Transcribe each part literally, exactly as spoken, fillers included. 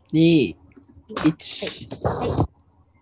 に、いち。 はい。はい。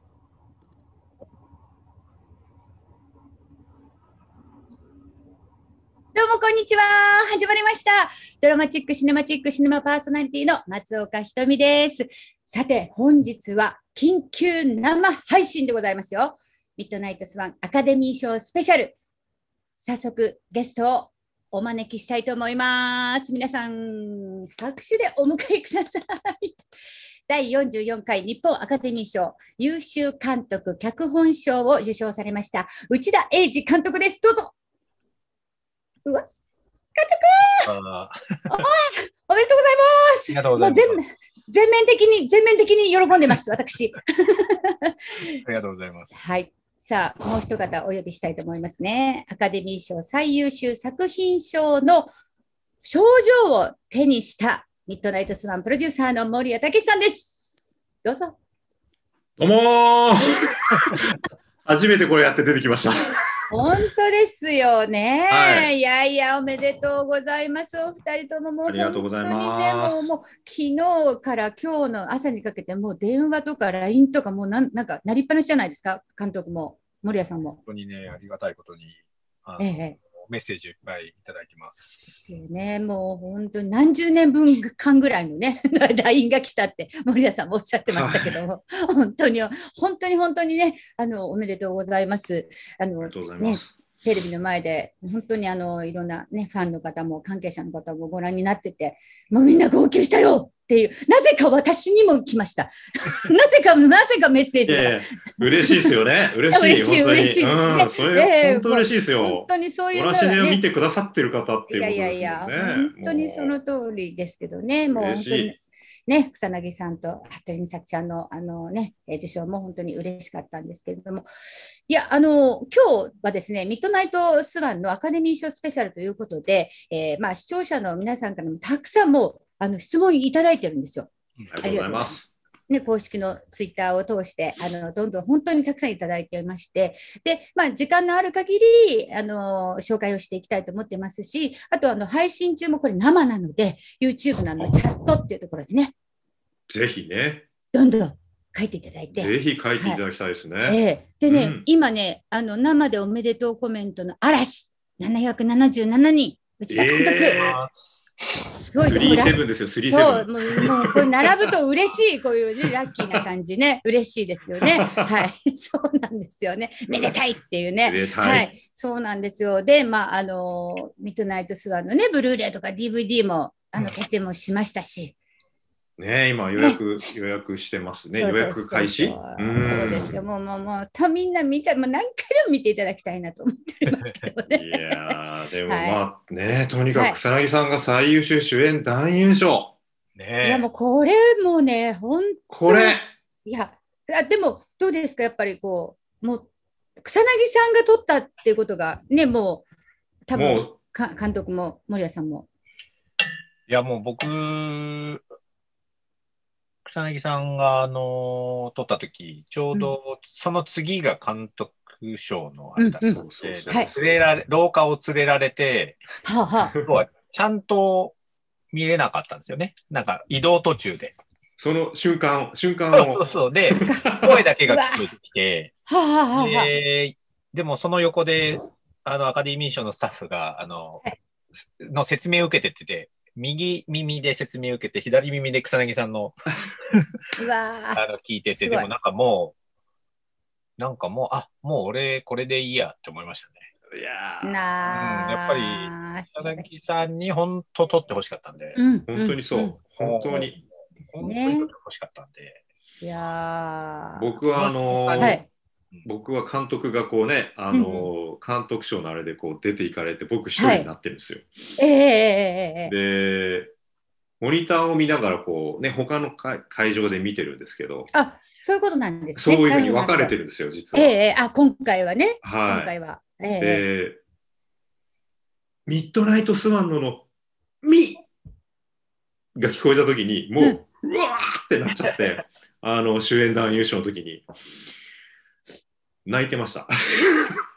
どうもこんにちは。始まりました。ドラマチックシネマチックシネマパーソナリティの松岡ひとみです。さて、本日は緊急生配信でございますよ。ミッドナイトスワンアカデミー賞スペシャル。早速ゲストをお招きしたいと思います。皆さん、拍手でお迎えください。だいよんじゅうよんかい日本アカデミー賞優秀監督脚本賞を受賞されました内田英二監督です。どうぞ。うわ、監督あおめでとうございます。 ありがとうございます。もう全全面的に全面的に喜んでます私。 ありがとうございます。 はい。さあ、もう一方お呼びしたいと思いますね。アカデミー賞最優秀作品賞の賞状を手にしたミッドナイトスワンプロデューサーの森谷武さんです。どうぞ。 どうもー初めてこれやって出てきました。 本当ですよね、はい。いやいや、おめでとうございます。お二人とももうありがとうございます。 もうもう昨日から今日の朝にかけてもう電話とか ライン とかもうなんなんかなりっぱなしじゃないですか、監督も森谷さんも。 本当にね、ありがたいことにあの、ええ、メッセージいっぱいいただいてます。 ですよね、もう本当に何十年分間ぐらいのね ライン が来たって森谷さんもおっしゃってましたけども、はい、本当に本当に本当にね、あのおめでとうございます。あのありがとうございます。 ね、テレビの前で本当にあのいろんな、ね、ファンの方も関係者の方もご覧になってて、もうみんな号泣したよっていう、なぜか私にも来ましたなぜかなぜかメッセージが、 えー、嬉しいですよね。嬉しい嬉しい嬉しいですね、 うん、それ、本当嬉しいですよ。 本当にそういうの、 ね、私を見てくださってる方っていうことですもんね。いやいやいや、 本当にその通りですけどね、もう本当にね、草薙さんと服部美咲ちゃんのあの、ね、受賞も本当に嬉しかったんですけれども、いや、あの今日はですね、ミッドナイトスワンのアカデミー賞スペシャルということで、えーまあ、視聴者の皆さんからもたくさんもうあの質問いただいてるんですよ。 ありがとうございます。 ね、公式のツイッターを通してあのどんどん本当にたくさんいただいていまして、で、まあ、時間のある限りあの紹介をしていきたいと思ってますし、あとあの配信中もこれ生なので YouTube なのでチャットっていうところでね、 ぜひね、 どんどん書いていただいて、 ぜひ書いていただきたいですね。はい、 えー、でね、うん、今ね、あの生でおめでとうコメントの嵐ななひゃくななじゅうななにん、内田監督、えーすごい。スリーセブンですよ、スリーセブン。 そう、もう、もうこれ並ぶと嬉しい、こういうね、ラッキーな感じね、嬉しいですよね。はい、そうなんですよね。めでたいっていうね。はい、そうなんですよ。で、まあ、あの、ミッドナイトスワンのね、ブルーレイとか ディーブイディー も、あの、決定もしましたし。 ね、今予約、ね、予約してますね。予約開始。 そうですよ。もうもうもうみんな見た、もう何回でも見ていただきたいなと思っておりますけどね。 いやでもまあね、はい、とにかく草薙さんが最優秀主演男優賞。 ね、いやもうこれもね、本当に。 これ。 いや、でもどうですか、やっぱりこう、もう草薙さんが撮ったっていうことがね、もう多分か監督も森谷さんも。 いやもう僕草薙さんが、あの撮った時ちょうどその次が監督賞のあれだったので、廊下を連れられて、 はあはあ、ちゃんと見れなかったんですよね。なんか移動途中で。 その瞬間、瞬間を。 そうそう。で、声だけが聞こえてきて、で、でもその横で、あの、アカデミー賞のスタッフが、あの、の説明を受けてってて、右耳で説明を受けて、左耳で草薙さんのあの聞いてて、でもなんかもう、なんかもう、あ、もう俺これでいいやって思いましたね。 いやー、うん、やっぱり草薙さんに本当取ってほしかったんで、 うん、 本当にそう、うん、本当に、 本当に取ってほしかったんで。 いや僕はあのー、はい僕は監督がこうね、あのーうん、監督賞のあれでこう出ていかれて僕一人になってるんですよ。 はい、えー、 でモニターを見ながらこうね他の会場で見てるんですけど、 あ、そういうことなんですね。 そういうふうに分かれてるんですよ実は。 えー、あ、今回はね。 はい、 今回は。えー、 でミッドナイトスワンののミが聞こえた時にもう、うん、うわーってなっちゃってあの主演男優賞の時に。泣いてました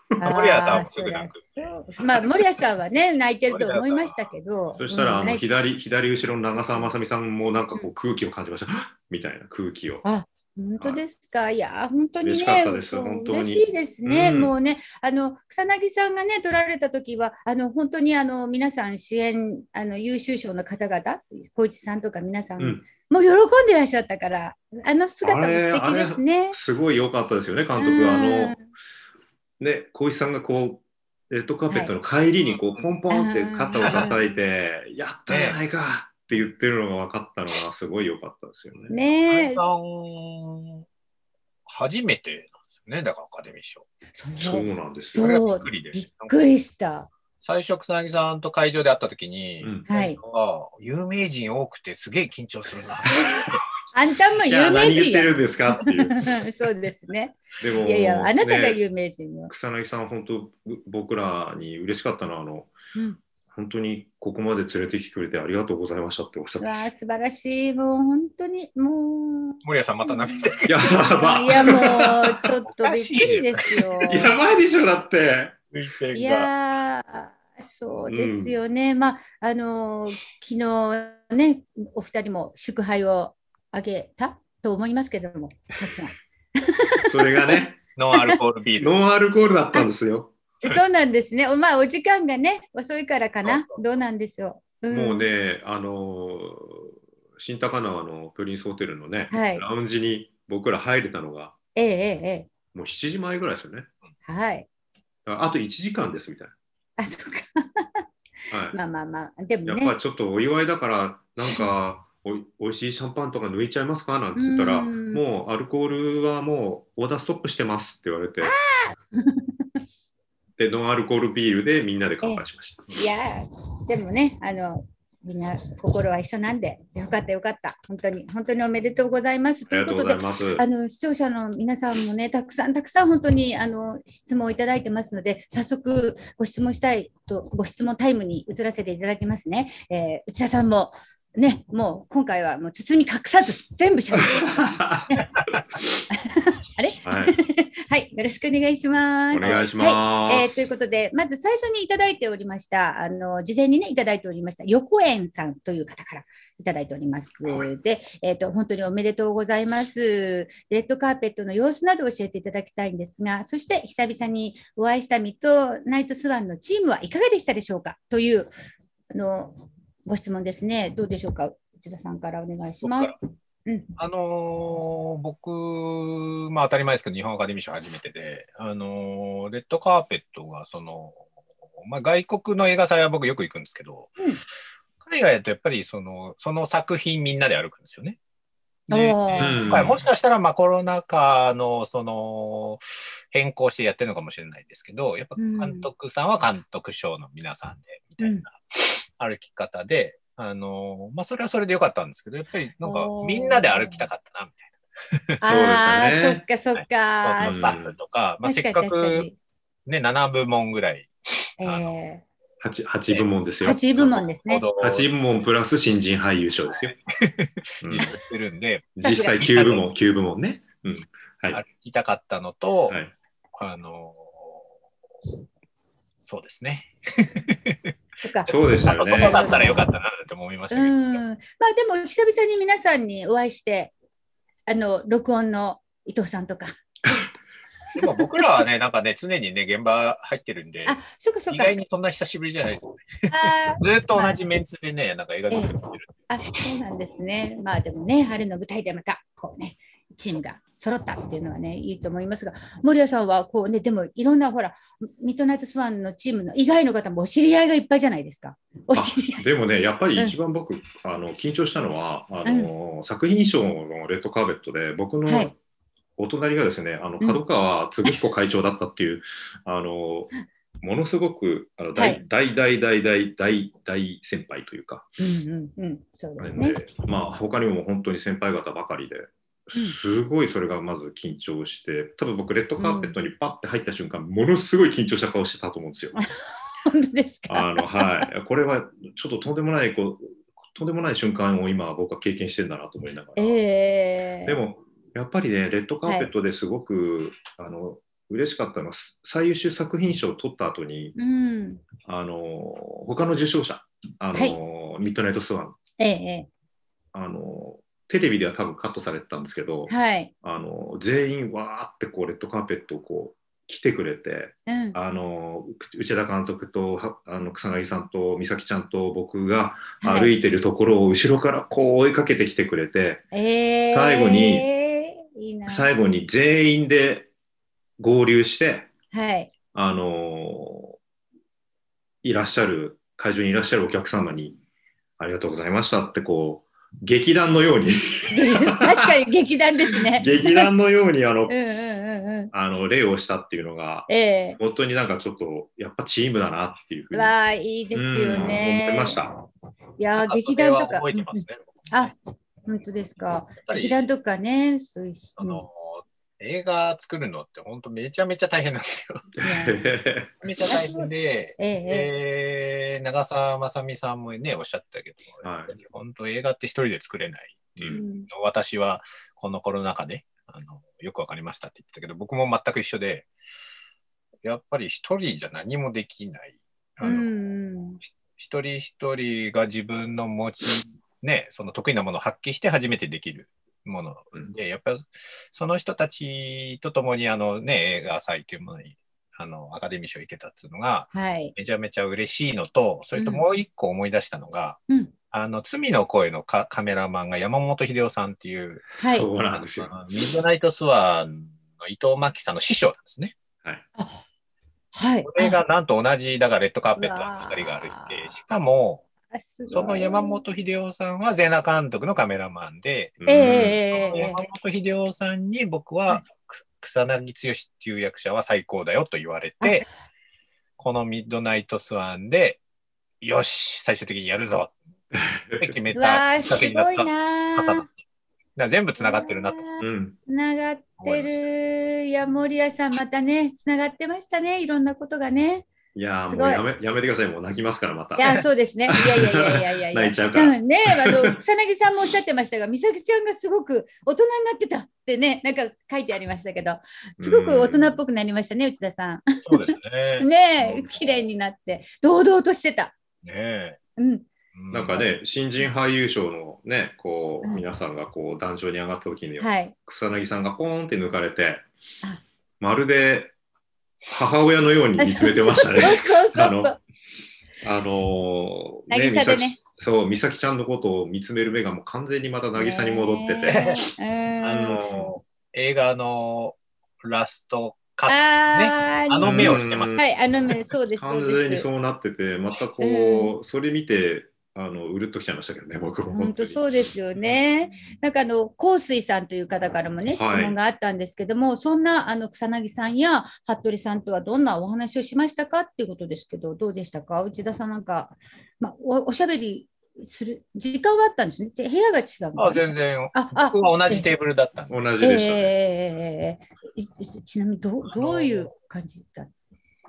森谷さんああ、 もすそりゃぐ泣く。 そう。まあ、森谷さんはね、泣いてると思いましたけど。 そしたら、あのうん泣い左左後ろの長澤まさみさんもなんかこうう空気を感じました。みたいな空気を。 あ、本当ですか。いや、本当に嬉しかっね、 たですそう本当に嬉しいですね。 うんもうね、あの草薙さんがね、取られた時は、あの本当にあの皆さん主演、あの優秀賞の方々、小市さんとか皆さん、 うんもう喜んでらっしゃったから、あの姿もあれ、 素敵あれですね。 すごい良かったですよね、監う督。あんの、ね、小石さんがこう、レッドカーペットのはい。 帰りにこう、ポンポンって肩を叩いうんて、やったじゃないかって言ってるのが分かったのがすごい良かったですよね。 ねえ、 さん、初めてなんですよね、だからアカデミー賞。 そうそう、 なんですよ。 それがびそう、 っくりでびっくりした。 最初、草薙さんと会場で会ったときに、 うんはい草薙さんが有名人多くてすげえ緊張するな。 あんたもいや、 有名何言っ人や。 てるんですかっていう。 そうですね。 でも、 いやいや、あなたがね、 有名人よ。 草薙さん、本当、僕らに嬉しかったのは、あの、 うん本当にここまで連れてきてくれてありがとうございましたっておっしゃって。 わあ、素晴らしい。もう本当に、もう。 森谷さんまた涙やばいや、もう、ちょっとびっくりですよ。 やばいでしょ、だって。 涙腺いが。 やー、そうですよね。まあ、あのー昨日ね、お二人も祝杯をあげたと思いますけども、もちろん。 それがね、 ノンアルコールビール。 ノンアルコールだったんですよ。 そうなんですね。おまあ、お時間がね、遅いからかな。どうなんでしょう。んもう。ね、あのー新高輪のプリンスホテルのね、 はいラウンジに僕ら入れたのが、 えええええもうしちじまえぐらいですよね。 え。はい。 だからあといちじかんですみたいあ、そうか。 な。はい。 まあまあまあ、でもやっね。 ぱちょっとお祝いだからなんかおいおいしいシャンパンとか抜いちゃいますかなんて言ったら、 うんもうアルコールはもうオーダーストップしてますって言われて、でノンアルコールビールでみんなで乾杯しました。 いやー、でもね、あの、みんな心は一緒なんで、よかったよかった。本当に、本当におめでとうございます。 ありがとうございます。 あの視聴者の皆さんもね、たくさんたくさん本当にあの質問をいただいてますので、早速ご質問したいと、ご質問タイムに移らせていただきますね。えー内田さんもね、もう今回はもう包み隠さず全部しゃべってあれ、 はい、 はい、よろしくお願いします。 お願いします。 はい、えーということで、まず最初にいただいておりました、あの事前にね、いただいておりました、横園さんという方からいただいております。 はいで、えーと、本当におめでとうございます。レッドカーペットの様子などを教えていただきたいんですが、そして久々にお会いしたミッドナイトスワンのチームはいかがでしたでしょうかというあのご質問ですね。どうでしょうか、内田さんからお願いします。うん、 あのー僕、まあ当たり前ですけど、日本アカデミー賞初めてで、あのーレッドカーペットが、その、まあ、外国の映画祭は僕よく行くんですけど、 うん、 海外だとやっぱりその、その作品みんなで歩くんですよね。で、 あー今回もしかしたらまあコロナ禍のその変更してやってるのかもしれないですけど、やっぱ監督さんは監督賞の皆さんでみたいな歩き方で、あのまあそれはそれでよかったんですけど、やっぱりなんかみんなで歩きたかったなみたいな。 ああ、 そうでそっかそっか。 はい、スタッフとか、まあ、せっかく、ね、なな部門ぐらい。 えー、 8, 8部門ですよ。 はち部門ですね。 はち部門プラス新人俳優賞ですよ。 実施してるんで、 実際きゅう部門、きゅう部門ね。うん、はい。 歩きたかったのと、 はい、 あのそうですね。 そうでしたよね。 そうだったらよかったなって思いましたけど。 うん、まあでも久々に皆さんにお会いして、あの録音の伊藤さんとか。 でも僕らはね、なんかね、常にね、現場入ってるんで、 あ、そっかそっか。 意外にそんな久しぶりじゃないですよね。ずっと同じメンツでね、なんか映画撮ってる、えー。 あ、そうなんですね。まあでもね、春の舞台でまた、こうね、チームが揃ったっていうのはね、いいと思いますが、守谷さんはこうね、でもいろんなほら、ミッドナイトスワンのチームの以外の方もお知り合いがいっぱいじゃないですか。お知り合い。 でもね、やっぱり一番僕、うん、あの緊張したのは、あの、うん、作品賞のレッドカーペットで、僕の、はいお隣がですね、あの角川嗣彦会長だったっていう、うん、あのものすごくあの大、はい、大大大大大大先輩というか、 うんうんうん、そうですね。 まあ他にも本当に先輩方ばかりで、すごいそれがまず緊張して、多分僕レッドカーペットにパッて入った瞬間、うん、ものすごい緊張した顔してたと思うんですよ。 本当ですか。 あのはい、これはちょっととんでもないこうとんでもない瞬間を今僕は経験してんだなと思いながら。 えー、 でもやっぱりね、レッドカーペットですごく、はい、あの嬉しかったのは、最優秀作品賞を取った後に、 うん、 あの他の受賞者、あの、はい、ミッドナイトスワン、 ええ、 あのテレビでは多分カットされてたんですけど、 はい、 あの全員わーってこうレッドカーペットをこう来てくれて、うん、あの内田監督とあの草薙さんと美咲ちゃんと僕が歩いてるところを後ろからこう追いかけてきてくれて、はい、最後に、えー、いいな、最後に全員で合流して、はい、あのいらっしゃる会場にいらっしゃるお客様にありがとうございましたってこう劇団のように確かに劇団ですね。 劇団のようにあの、うんうんうんうん、あの礼をしたっていうのが、えー、本当になんかちょっとやっぱチームだなっていうふうに、 わあ、いいですよね、 思いました。 いや劇団とか、 ね、 あ、本当ですか。劇団とかね、そういうあの映画作るのって本当めちゃめちゃ大変なんですよ。めちゃ大変で、えええー、長澤まさみさんもねおっしゃってたけど、はい、本当映画って一人で作れないっていうのを、うん、私はこのコロナ禍であのよくわかりましたって言ってたけど、僕も全く一緒で、やっぱり一人じゃ何もできない。あの、うん、一人一人が自分の持ちね、その得意なものを発揮して初めてできるもので、やっぱりその人たちと共にあの、ね、映画祭というものにあのアカデミー賞を行けたっていうのが、はい、めちゃめちゃ嬉しいのと、それともう一個思い出したのが、うん、あの罪の声のカメラマンが山本秀夫さんっていう、 はい、そうなんですよ。 ミッドナイトスワンの伊藤真希さんの師匠なんですね。はい、 はい、 それがなんと同じだからレッドカーペットのふたりが歩いて、しかもその山本秀夫さんはゼナ監督のカメラマンで、えー、山本秀夫さんに僕は草薙剛っていう役者は最高だよと言われて、このミッドナイトスワンでよし最終的にやるぞって決めたきっかけになった方なんです。だから全部つながってるなと。 つながってる。いや森谷さんまたねつながってましたね、いろんなことがね。 いやもうやめ、やめてください。もう泣きますから、また。 いや、そうですね。いやいやいやいやいやいや。 泣いちゃうから。 ねえ、あの、草薙さんもおっしゃってましたが、美咲ちゃんがすごく大人になってたってね、なんか書いてありましたけど、すごく大人っぽくなりましたね、内田さん。 そうですね。 ねえ、綺麗になって、堂々としてた。 ねえ。 うん。 なんかね、新人俳優賞のね、こう、うん、皆さんがこう、壇上に上がった時に、はい、草薙さんがポーンって抜かれて、まるで、母親のように見つめてましたね。あの、あのー、ね、美咲、そう、美咲ちゃんのことを見つめる目がもう完全にまた渚に戻ってて、 あの映画のラストカットね、あの目をしてます。 はい、あの目、そうです。 完全にそうなってて、またこう、それ見て。あのうるっときちゃいましたけどね、僕も本当そうですよね。なんかあの香水さんという方からもね質問があったんですけども、はい、そんなあの草薙さんや服部さんとはどんなお話をしましたかっていうことですけど、どうでしたか、内田さん。なんか、まあ、お, おしゃべりする時間はあったんですね。部屋が違うの。 あ、全然。ああ、僕は同じテーブルだったんで。 同じでしたね。 えー、ちなみに ど, どういう感じだった？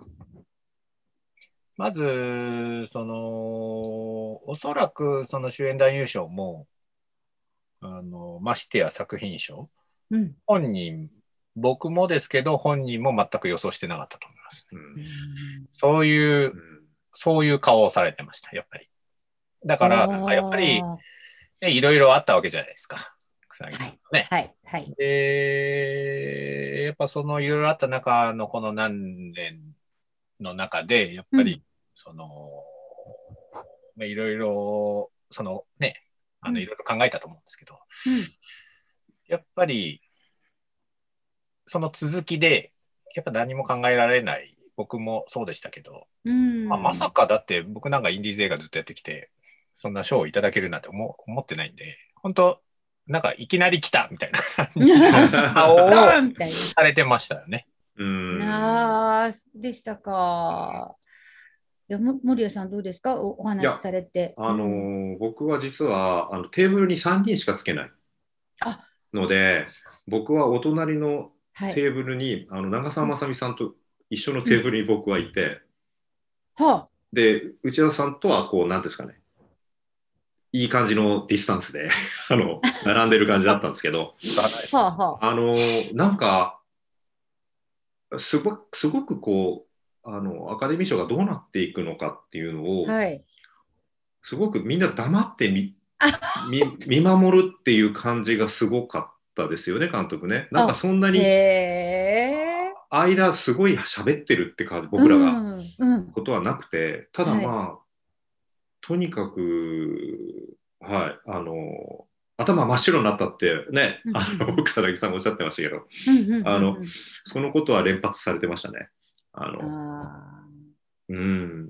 まず、その、おそらくその主演男優賞も、あの、ましてや作品賞、うん、本人、僕もですけど、本人も全く予想してなかったと思いますね。うん、そういう、うん、そういう顔をされてました、やっぱり。だから、やっぱり、ね、いろいろあったわけじゃないですか、草薙さんね。 はい、はい、はい。 で、やっぱそのいろいろあった中のこの何年の中で、やっぱり、うんそのいろいろそのねあのいろいろ考えたと思うんですけど、うん、やっぱりその続きでやっぱ何も考えられない、僕もそうでしたけど、うんまあ、まさかだって僕なんかインディーズ映画ずっとやってきてそんな賞をいただけるなんて 思, 思ってないんで、本当なんかいきなり来たみたいな感じの顔をされてましたよね。 うんあでしたか。いや森谷さんどうですか、 お, お話しされて。 あのーうん、僕は実はあのテーブルにさんにんしかつけないので、僕はお隣のテーブルに、はい、あの長澤まさみさんと一緒のテーブルに僕はいて、うんはあ、で内田さんとはこう何ですかね、いい感じのディスタンスであの並んでる感じだったんですけどはあ、はあ、あのー、なんかすごく、すごくこう、あの、アカデミー賞がどうなっていくのかっていうのを、 はい。 すごくみんな黙ってみ、 あ、 み、見守るっていう感じがすごかったですよね、監督ね。なんかそんなへにえ。 間すごい喋ってるって感じ、 う僕らがん、うん。 ことはなくて、ただはい。 まあ、とにかく、はい、あの、頭真っ白になったってね、 うん、 あの、 うん、 草薙さんおっしゃってましたけど、 うん、うん、うん、 あの、 うん。 そのことは連発されてましたね。ああの、 あ、 うん、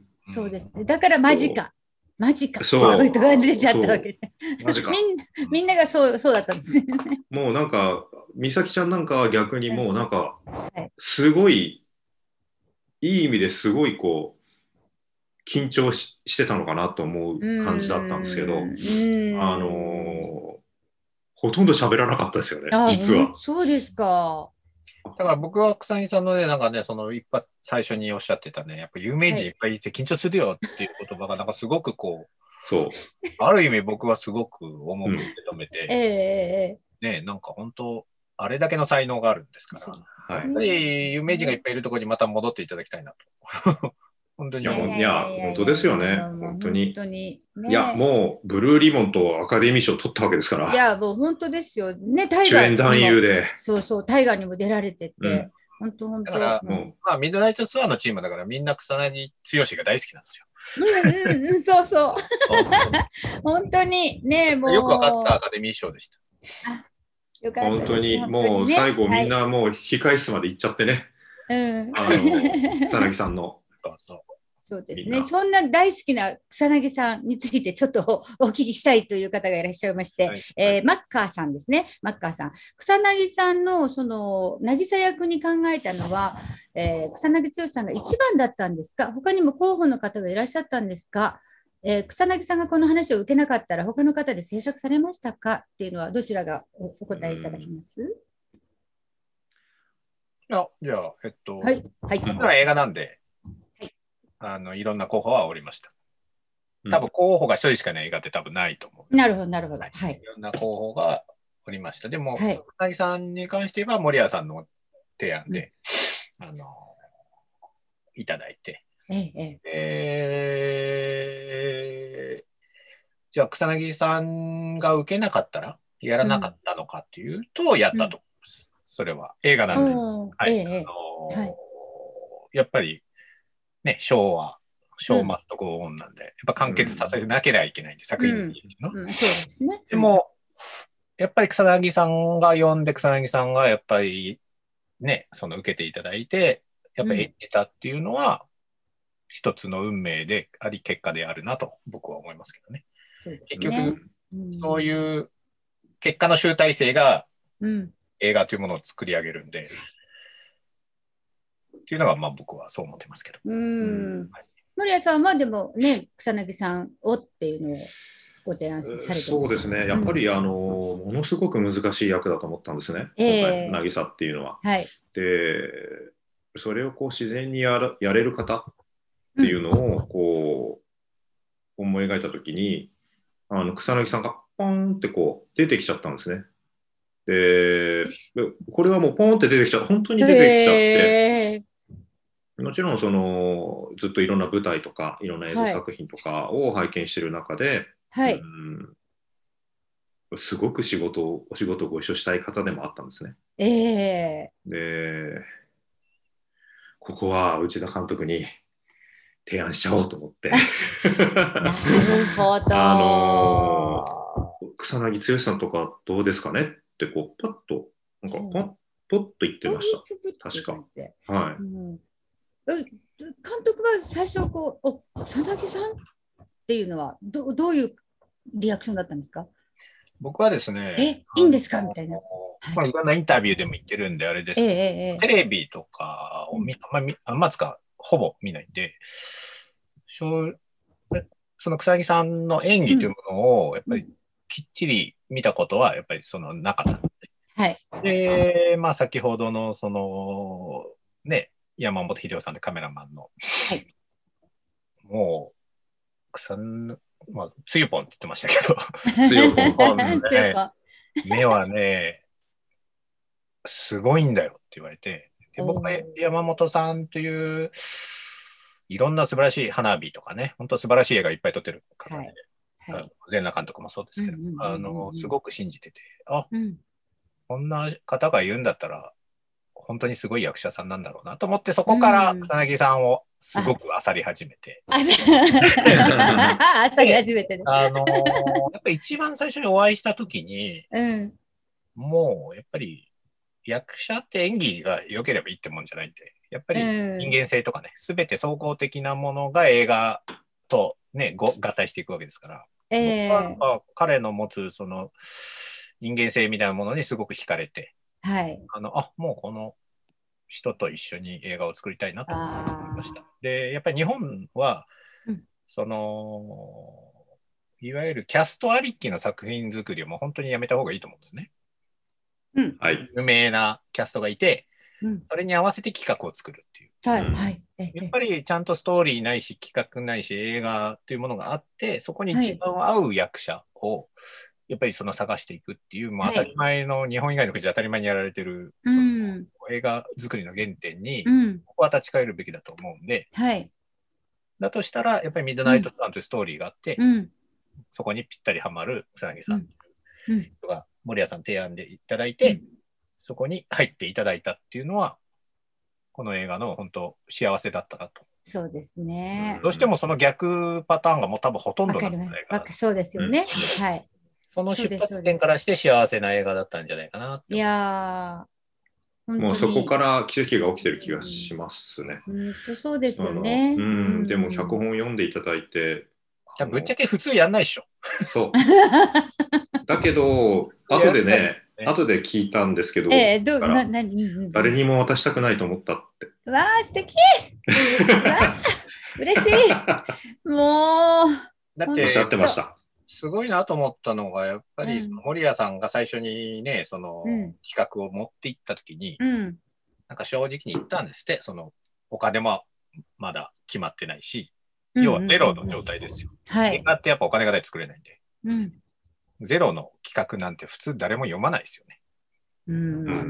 そうですね。だからマジそか。マジかう、 っていうコメントが出ちゃったわそう、 けで。 マジか。 みんな、みんながそう、そうだったんですね。 もうなんか、美咲ちゃんなんかは逆にもうなんか、 はい。 すごい、いい意味ですごいこう、緊張し、してたのかなと思うう感じだったんですけど、 ーん、うあのーん。 ーほとんど喋らなかったですよね、 あ、 実は。 ほん、そうですか。 だから僕は草薙さんのね、なんかね、その一発最初におっしゃってたね、やっぱ有名はい。 人いっぱいいて緊張するよっていう言葉が、なんかすごくこう、 そある意味僕はすごくう。う重く受ん。 け止めええ、 て、 ええ、 ね、なんか本当、あれだけの才能があるんですから、 そうやっはい。 ですね。 ぱり有名人がいっぱいいるところにまた戻っていただきたいなと。本当いや、 に思う。 ほん、いいやいやや、 いや本当ですいやいや、 よね。 もう、もう本本当に。 当にいや、 ね。 もう、ブルーリボンとアカデミー賞を取ったわけですから、 いや、もう本当ですよ。ね、大河主演にも、 男優で。 そうそう、大河にも出られてて、 うん。 本当本当、 だから、 ももまあ、ミッドナイトツアーのチームだからみんな草薙剛が大好きなんですよ。 う、うんうんうん、そうそう。 本本当にね、 当よく分かったアもカデミー賞でした。 う、あ、よかったです。 う本当に、 本当にもう最ね。はい。 後みんなもう控室まで行っちゃってね。 うん。 あの、草薙さんの、 そうそう。 そうですね。 みんな。 そんな大好きな草薙さんについてちょっとお聞きしたいという方がいらっしゃいまして、 はい。 えーマッカーさんですね。マッカーさん。草薙さんのその渚役に考えたのは、えー草薙剛さんが一番だったんですか？他にも候補の方がいらっしゃったんですか？えー草薙さんがこの話を受けなかったら他の方で制作されましたかっていうのはどちらがおお答えいただけます？ いや、じゃあ、えっと、 はい。はい。 うん僕ら映画なんで、 はい。 あの、いろんな候補はおりました。 うん多分候補が一人しかない映画って多分ないと思う。 なるほど、なるほど。 はい。 はいい。ろんな候補がおりました。でも、 はい。 草薙さんに関して言えば森谷さんの提案で、あの、いただいて、 ええ、ええ。 えーじゃあ草薙さんが受けなかったらやらなかったのかっていうと、やったと思います。それは映画なんで。 おー、ええ、 はい。あええ。はい。 のーやっぱりね、昭和、 うん。 昭マストゴーオンなんで、やっぱ完結させなければいけないんで、作品うん。 の。 うん、そうですね。はい。 でも、やっぱり草薙さんが読んで、草薙さんがやっぱりね、その受けていただいて、やっぱり演じたっていうのは、一つの運命であり、結果であるなと僕は思いますけどね。 そうです結ね。 局、 うん。 そういう結果の集大成がうん。 映画というものを作り上げるんで、っていうのがまあ僕はそう思ってますけど。 ううんん。森谷さんはでもね、草薙さんをっていうのをご提案されてます。 そうですね。やっぱり、あの、ものすごく難しい役だと思ったんですね。今回、 ええ、 渚っていうのは。 はい。 で、それをこう自然にやらやれる方っうん。 ていうのをこう思い描いたときに、あの草薙さんがポンってこう出てきちゃったんですね。で、これはもうポンって出てきちゃって、本当に出てきちゃって、 ええ、 もちろんそのずっといろんな舞台とかいろんな映像はい。 作品とかを拝見している中で、うはい。 ん、すごく仕事をお仕事をご一緒したい方でもあったんですね。 ええ、 で、ここは内田監督に提案しちゃおうと思って。 なるほど。 あのー草薙剛さんとかどうですかねってこうパッとなんかうん、 パッポッと言ってましポジティブっていうた。確感じで。 か。はうん、え監督は最初こう、お、草薙さんっていうのはど、どういうリアクションだったんですか？ 僕はですね、 え、いいんですかみたいな。はい。 まあ、いろんなインタビューでも言ってるんであれでええ、 すけど、 ええ、 テレビとかを見、あんまり、あんまつか、ほぼ見ないんで、しょうその草薙さんの演技というものを、やっぱりきっちり見たことは、やっぱりそのなかった。 はい。 で、まあ、先ほどの、その、ね、山本秀夫さんでカメラマンの、 はい。 もう、草ん、まあ、つゆぽんって言ってましたけど、 つよぽんつよね、 ぽん。 目はね、すごいんだよって言われて、 で僕は山本さんという、いろんな素晴らしい花火とかね、本当素晴らしい映画いっぱい撮ってる方で、はいはい、全裸監督もそうですけど、あの、すごく信じてて、あ、うん、こんな方が言うんだったら、本当にすごい役者さんなんだろうなと思って、そこから草薙さんをすごく漁り始めて。 漁り始めてね。 あのー、やっぱり一番最初にお会いしたときに、うん、もうやっぱり役者って演技が良ければいいってもんじゃないんで、やっぱり人間性とかね、すべて総合的なものが映画とね、ご合体していくわけですから、えー、僕は彼の持つその人間性みたいなものにすごく惹かれて、はい、あの、あ、もうこの人と一緒に映画を作りたいなと思いました。で、やっぱり日本は、うん、その、いわゆるキャストありきの作品作りをもう本当にやめた方がいいと思うんですね。うん、有名なキャストがいて、うん、それに合わせて企画を作るっていう。はいはい、やっぱりちゃんとストーリーないし、企画ないし、映画というものがあって、そこに一番合う役者を、やっぱりその探していくっていう、もう当たり前の、はい、日本以外の国じゃ当たり前にやられてる、その映画作りの原点に、うん、ここは立ち返るべきだと思うんで、はい、だとしたら、やっぱりミッドナイトさんというストーリーがあって、うん、そこにぴったりはまる草薙さんという人が森谷さん提案でいただいて、うん、そこに入っていただいたっていうのは、この映画の本当幸せだったなと。 そうですね。 どうしてもその逆パターンがもう多分ほとんどなんじゃないかな。 そうですよね。うん、はい。 その出発点からして幸せな映画だったんじゃないかなって。 いやー、もうそこから奇跡が起きてる気がしますね。 本当そうですよね。 うん、でも脚本読んでいただいて。 ぶっちゃけ普通やんないでしょ。 そう。だけど、後でね、後で聞いたんですけど、えー、どうな何誰にも渡したくないと思ったって。 わあ、素敵嬉しい。もう。 だって、 おっしゃってました。 すごいなと思ったのが、やっぱり、森谷さんが最初にね、その、うん、企画を持っていったときに、うん、なんか正直に言ったんですって、その、お金もまだ決まってないし、要はゼロの状態ですよ。映画ってやっぱお金がないと作れないんで。うんゼロの企画なんて普通誰も読まないですよね。うん、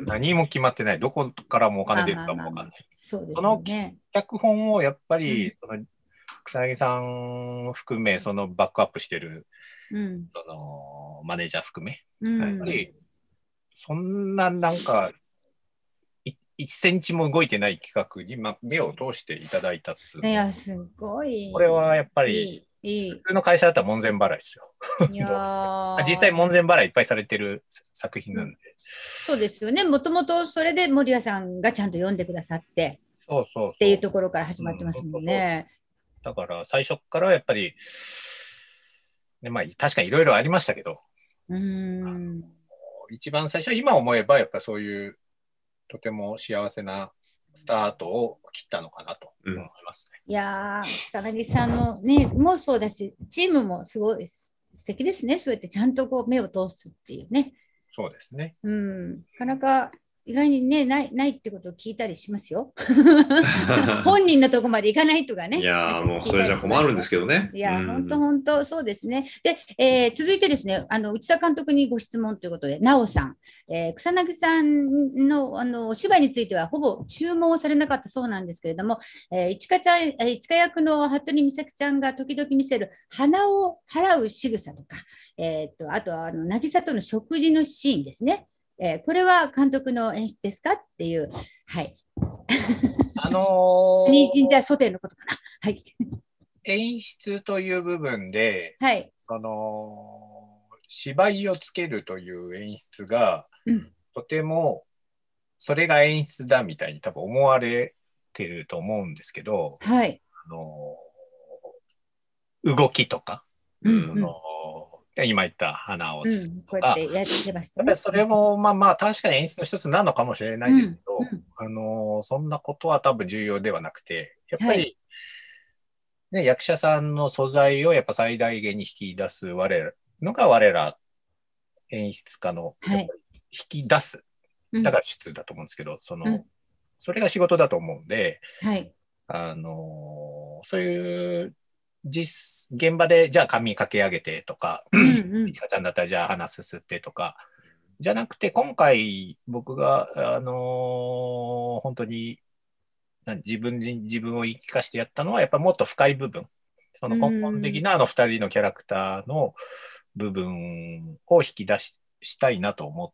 何も決まってない。どこからもお金出るかもわかんない。 その脚本をやっぱり、うん、その草薙さん含め、そのバックアップしてる、うん、そのマネージャー含め、うん、やっぱりそんななんかいちセンチも動いてない企画に、ま、目を通していただいたっつう。 いや、すごい。 これはやっぱり、いいいい普通の会社だったら門前払いですよ。いや実際門前払いいっぱいされてる作品なんで、うん、 そうですよね。もともとそれで森谷さんがちゃんと読んでくださってそうそうそうっていうところから始まってますもんね。 うん、だから最初からやっぱり、ねまあ、確かにいろいろありましたけどうん一番最初今思えばやっぱそういうとても幸せなスタートを切ったのかなと思いますね。 うん、いやー、草薙さんのね、もそうだし、チームもすごい素敵ですね。そうやってちゃんとこう目を通すっていうね。 そうですね。 うん、なかなか意外にね、ない、ないってことを聞いたりしますよ。本人のとこまで行かないとかね。 いやもうそれじゃ困るんですけどね。 いや、本当本当そうですね。で、えー、続いてですね、あの内田監督にご質問ということで、なおさん、えー、草薙さんのあのお芝居についてはほぼ注文をされなかったそうなんですけれども、えー、いちかちゃん、えー、いちか役の服部美咲ちゃんが時々見せる鼻を払う仕草とか、えー、とあとはあの渚との食事のシーンですね。えー、これは監督の演出ですかっていう、はい。 あのー、 ニンジンジャーソテーのことかな。はい。 演出という部分で、 はい。 あのー、芝居をつけるという演出が、うん、とてもそれが演出だみたいに多分思われてると思うんですけど、 はい。 あのー、動きとか、うんうん、その今言った花をするとか、うん、こうやってやってましたね。やっぱりそれもまあまあ確かに演出の一つなのかもしれないですけど、うんうん、あのそんなことは多分重要ではなくて、やっぱり、はいね、役者さんの素材をやっぱ最大限に引き出す我らのが我ら演出家のやっぱり引き出す、はい、だから出だと思うんですけど、その、うん、それが仕事だと思うんで、 はい、 あのそういう実現場でじゃあ髪かけ上げてとか、いちかちゃんだったらじゃあ鼻すすってとか、 じゃなくて、今回僕が、あのー本当にな自分に自分を言い聞かせてやったのは、やっぱもっと深い部分、その根本的なあのふたりのキャラクターの部分を引き出し、したいなと思って、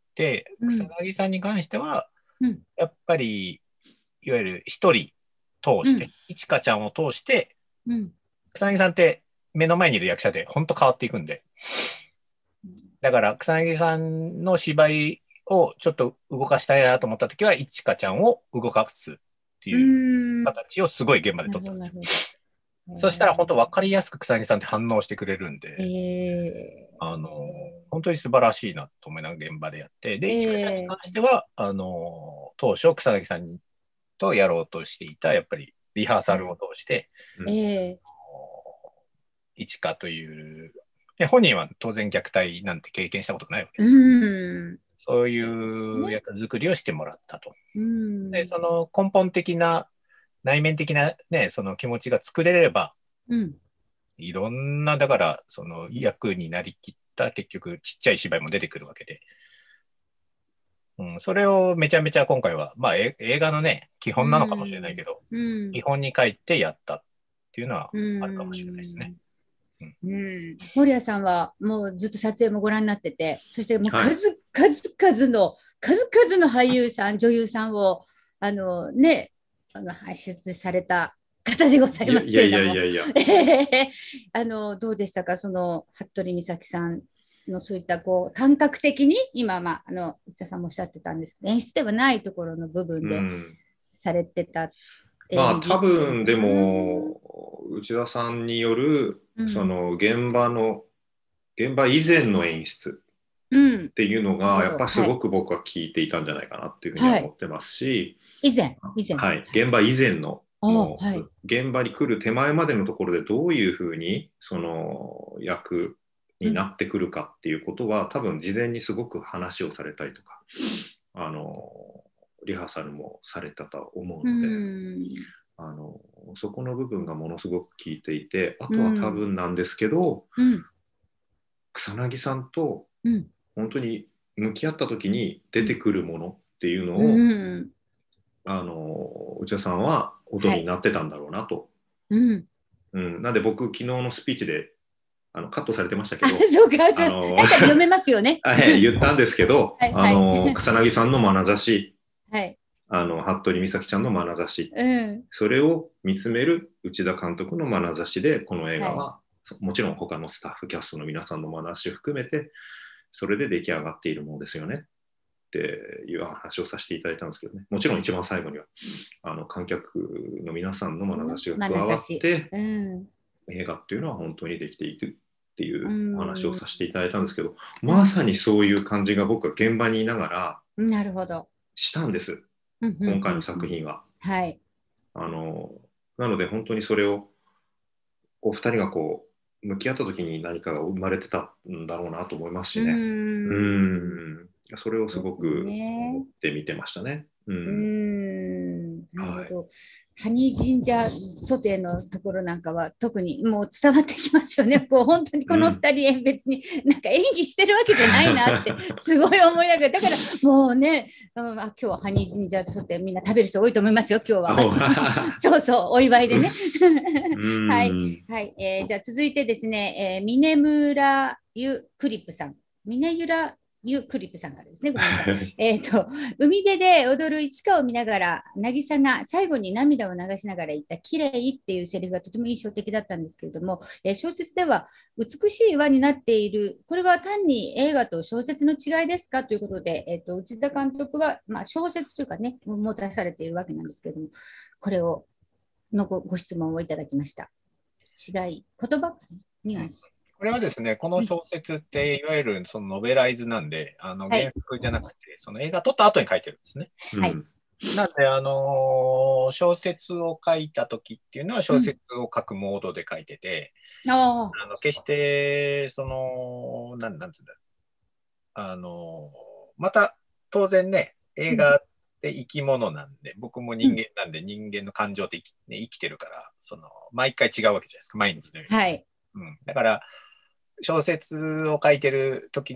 うん草薙さんに関しては、 うんやっぱり、いわゆる一人通して、 うんいちかちゃんを通して、 うん草薙さんって目の前にいる役者で本当変わっていくんで、だから草薙さんの芝居をちょっと動かしたいなと思ったときは、いちかちゃんを動かすっていう形をすごい現場で撮ったんですよ。そしたら本当分かりやすく草薙さんって反応してくれるんで、 えー、 あの、本当に素晴らしいなと思いながら現場でやって、で、 えーいちかちゃんに関しては、あの、当初草薙さんとやろうとしていた、やっぱりリハーサルを通して、 えいちかという、で本人は当然虐待なんて経験したことないわけー、 です。 うんそういう役作りをしてもらったと。 うんで、その根本的な、内面的なね、その気持ちが作れれば、 うんいろんな、だから、その役になりきった結局ちっちゃい芝居も出てくるわけで、うん、それをめちゃめちゃ今回は、まあえ映画のね、基本なのかもしれないけど、 うん基本に帰ってやったっていうのはあるかもしれないですね。 うんうん、守屋さんはもうずっと撮影もご覧になってて、そしてもうはい数,、数々の数々の俳優さん、女優さんをあのね、あの輩出された方でございますいやいけれども、 やいやいや。 あのどうでしたか、その服部美咲さんのそういったこう感覚的に今、まあ、あの内田さんもおっしゃってたんですけど、演出ではないところの部分でうんされてた、 まあ演技多分でも内田さんによるうんその現場の現場以前の演出うんっていうのなるほどがやっぱすごく僕は聞いていたんじゃないかなっていうふうには思ってますし、 以前以前、 はい、現場以前のあもうはい現場に来る手前までのところでどういうふうにその役になってくるかっていうことは、多分事前にすごく話をされたりとかあのリハーサルもされたと思ううので、 んあのそこの部分がものすごく効いていて、あとは多分なんですけど、 うん草薙さんとうん本当に向き合った時に出てくるものっていうのを、 うんあの内田さんは音になってたんだろうなと、 うんうん、なんで僕昨日のスピーチであのカットされてましたけあどそうか、そうあのなんか読めますよね。 はい言ったんですけど、 はいはいあの草薙さんの眼差し、 はい。 あの服部美咲ちゃんの眼差し、 うん。 それを見つめる内田監督の眼差しでこの映画は、そもちろん他のスタッフキャストの皆さんの眼差しを含めてそれで出来上がっているものですよねっていう話をさせていただいたんですけどね、もちろん一番最後にはあの観客の皆さんの眼差しが加わってうん。 映画っていうのは本当にできていくっていううんお話をさせていただいたんですけど、まさにそういう感じが僕は現場にいながらなるほど。 したんです、 うん今回の作。品は。 はい。 あのなので本当にそれをこうふたりがこう向き合った時に何かが生まれてたんだろうなと思いますしね。 う。 うんんそれをすごですくね思って見てましたね。ううんん。なるほど。ハニージンジャーソテーのところなんかは特にもう伝わってきますよね。こう本当にこの二人別になんか演技してるわけじゃないなってすごい思いながら、だからもうね、うん、あ今日はハニージンジャーソテーみんな食べる人多いと思いますよ今日は。そうそうお祝いでね。 うんはいはい、えー、じゃあ続いてですね、えー、峰村ゆクリップさん、峰村ゆクリップさんからですね、ごめんなさい。えっと、海辺で踊る市川を見ながら、渚が最後に涙を流しながら言った綺麗っていうセリフがとても印象的だったんですけれども、えー、小説では美しい岩になっている、これは単に映画と小説の違いですかということで、えー、と内田監督は、まあ、小説というかね、も出されているわけなんですけれども、これをの ご, ご質問をいただきました。違い、言葉には、 これはですね、この小説っていわゆるそのノベライズなんで、あのはい原作じゃなくて、その映画撮った後に書いてるんですね。 はいうんなんで、あのー小説を書いた時っていうのは小説を書くモードで書いてて、 ああの決してそのなんなんつうんだ、あのーまた当然ね、映画って生き物なんで、うん、僕も人間なんで、人間の感情って生き、ね、生きてるから、その毎回違うわけじゃないですか、毎日のように。 はい、 うん、だから小説を書いてる時の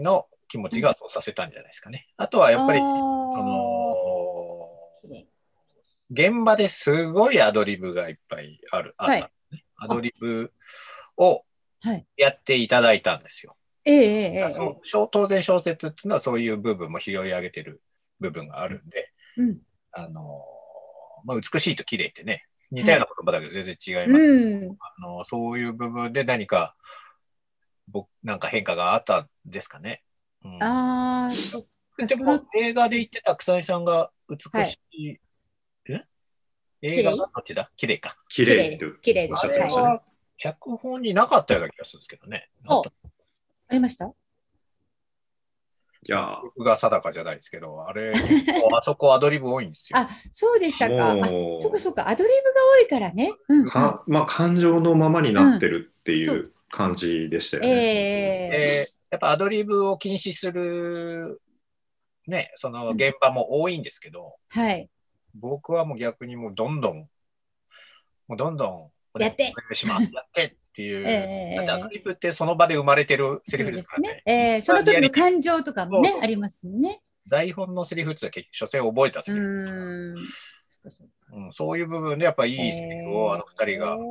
気持ちがそうさせたんじゃないですかね。あとはやっぱり、 あーその、 綺麗現場ですごいアドリブがいっぱいある、あったんですね。アドリブをはい。 やっていただいたんですよ。 えええええそうえ小当然小説っていうのはそういう部分も拾い上げてる部分があるんで、 うん。 あの、まあ、美しいと綺麗ってね、似たはいような言葉だけど全然違いますけど、 うん。 あのそういう部分で何か僕なんか変化があったんですかね。うん、 ああ、そっか、 でそのも映画で言ってた草井さんが美しい、え映画がどっちだ綺麗か。 綺綺麗麗ってです。綺麗でおっす。 あれしゃってましたね。 は脚本になかったような気がするんですけどね。あおとありました？ いや僕が定かじゃないですけど、あれ結構あそこアドリブ多いんですよ。 あ、そうでしたか。あ、 もうそっかそっか、アドリブが多いからね。うん、うん。 かまあ、感情のままになってるっていうんう感じでしたよね。 ええでやっぱアドリブを禁止する、ね、その現場も多いんですけど、 はい。 僕はもう逆にもうどんどん、もうどんどんお願いやってお願いします、やってっていう、 ええだってアドリブってその場で生まれてるセリフですからね。 ええその時の感情とかもね、 そうそうありますもんね。 台本のセリフって結局、所詮覚えたうセリフ、 ーん。そっかそっかうん、そういう部分でやっぱいいセリフをあの二人が、あの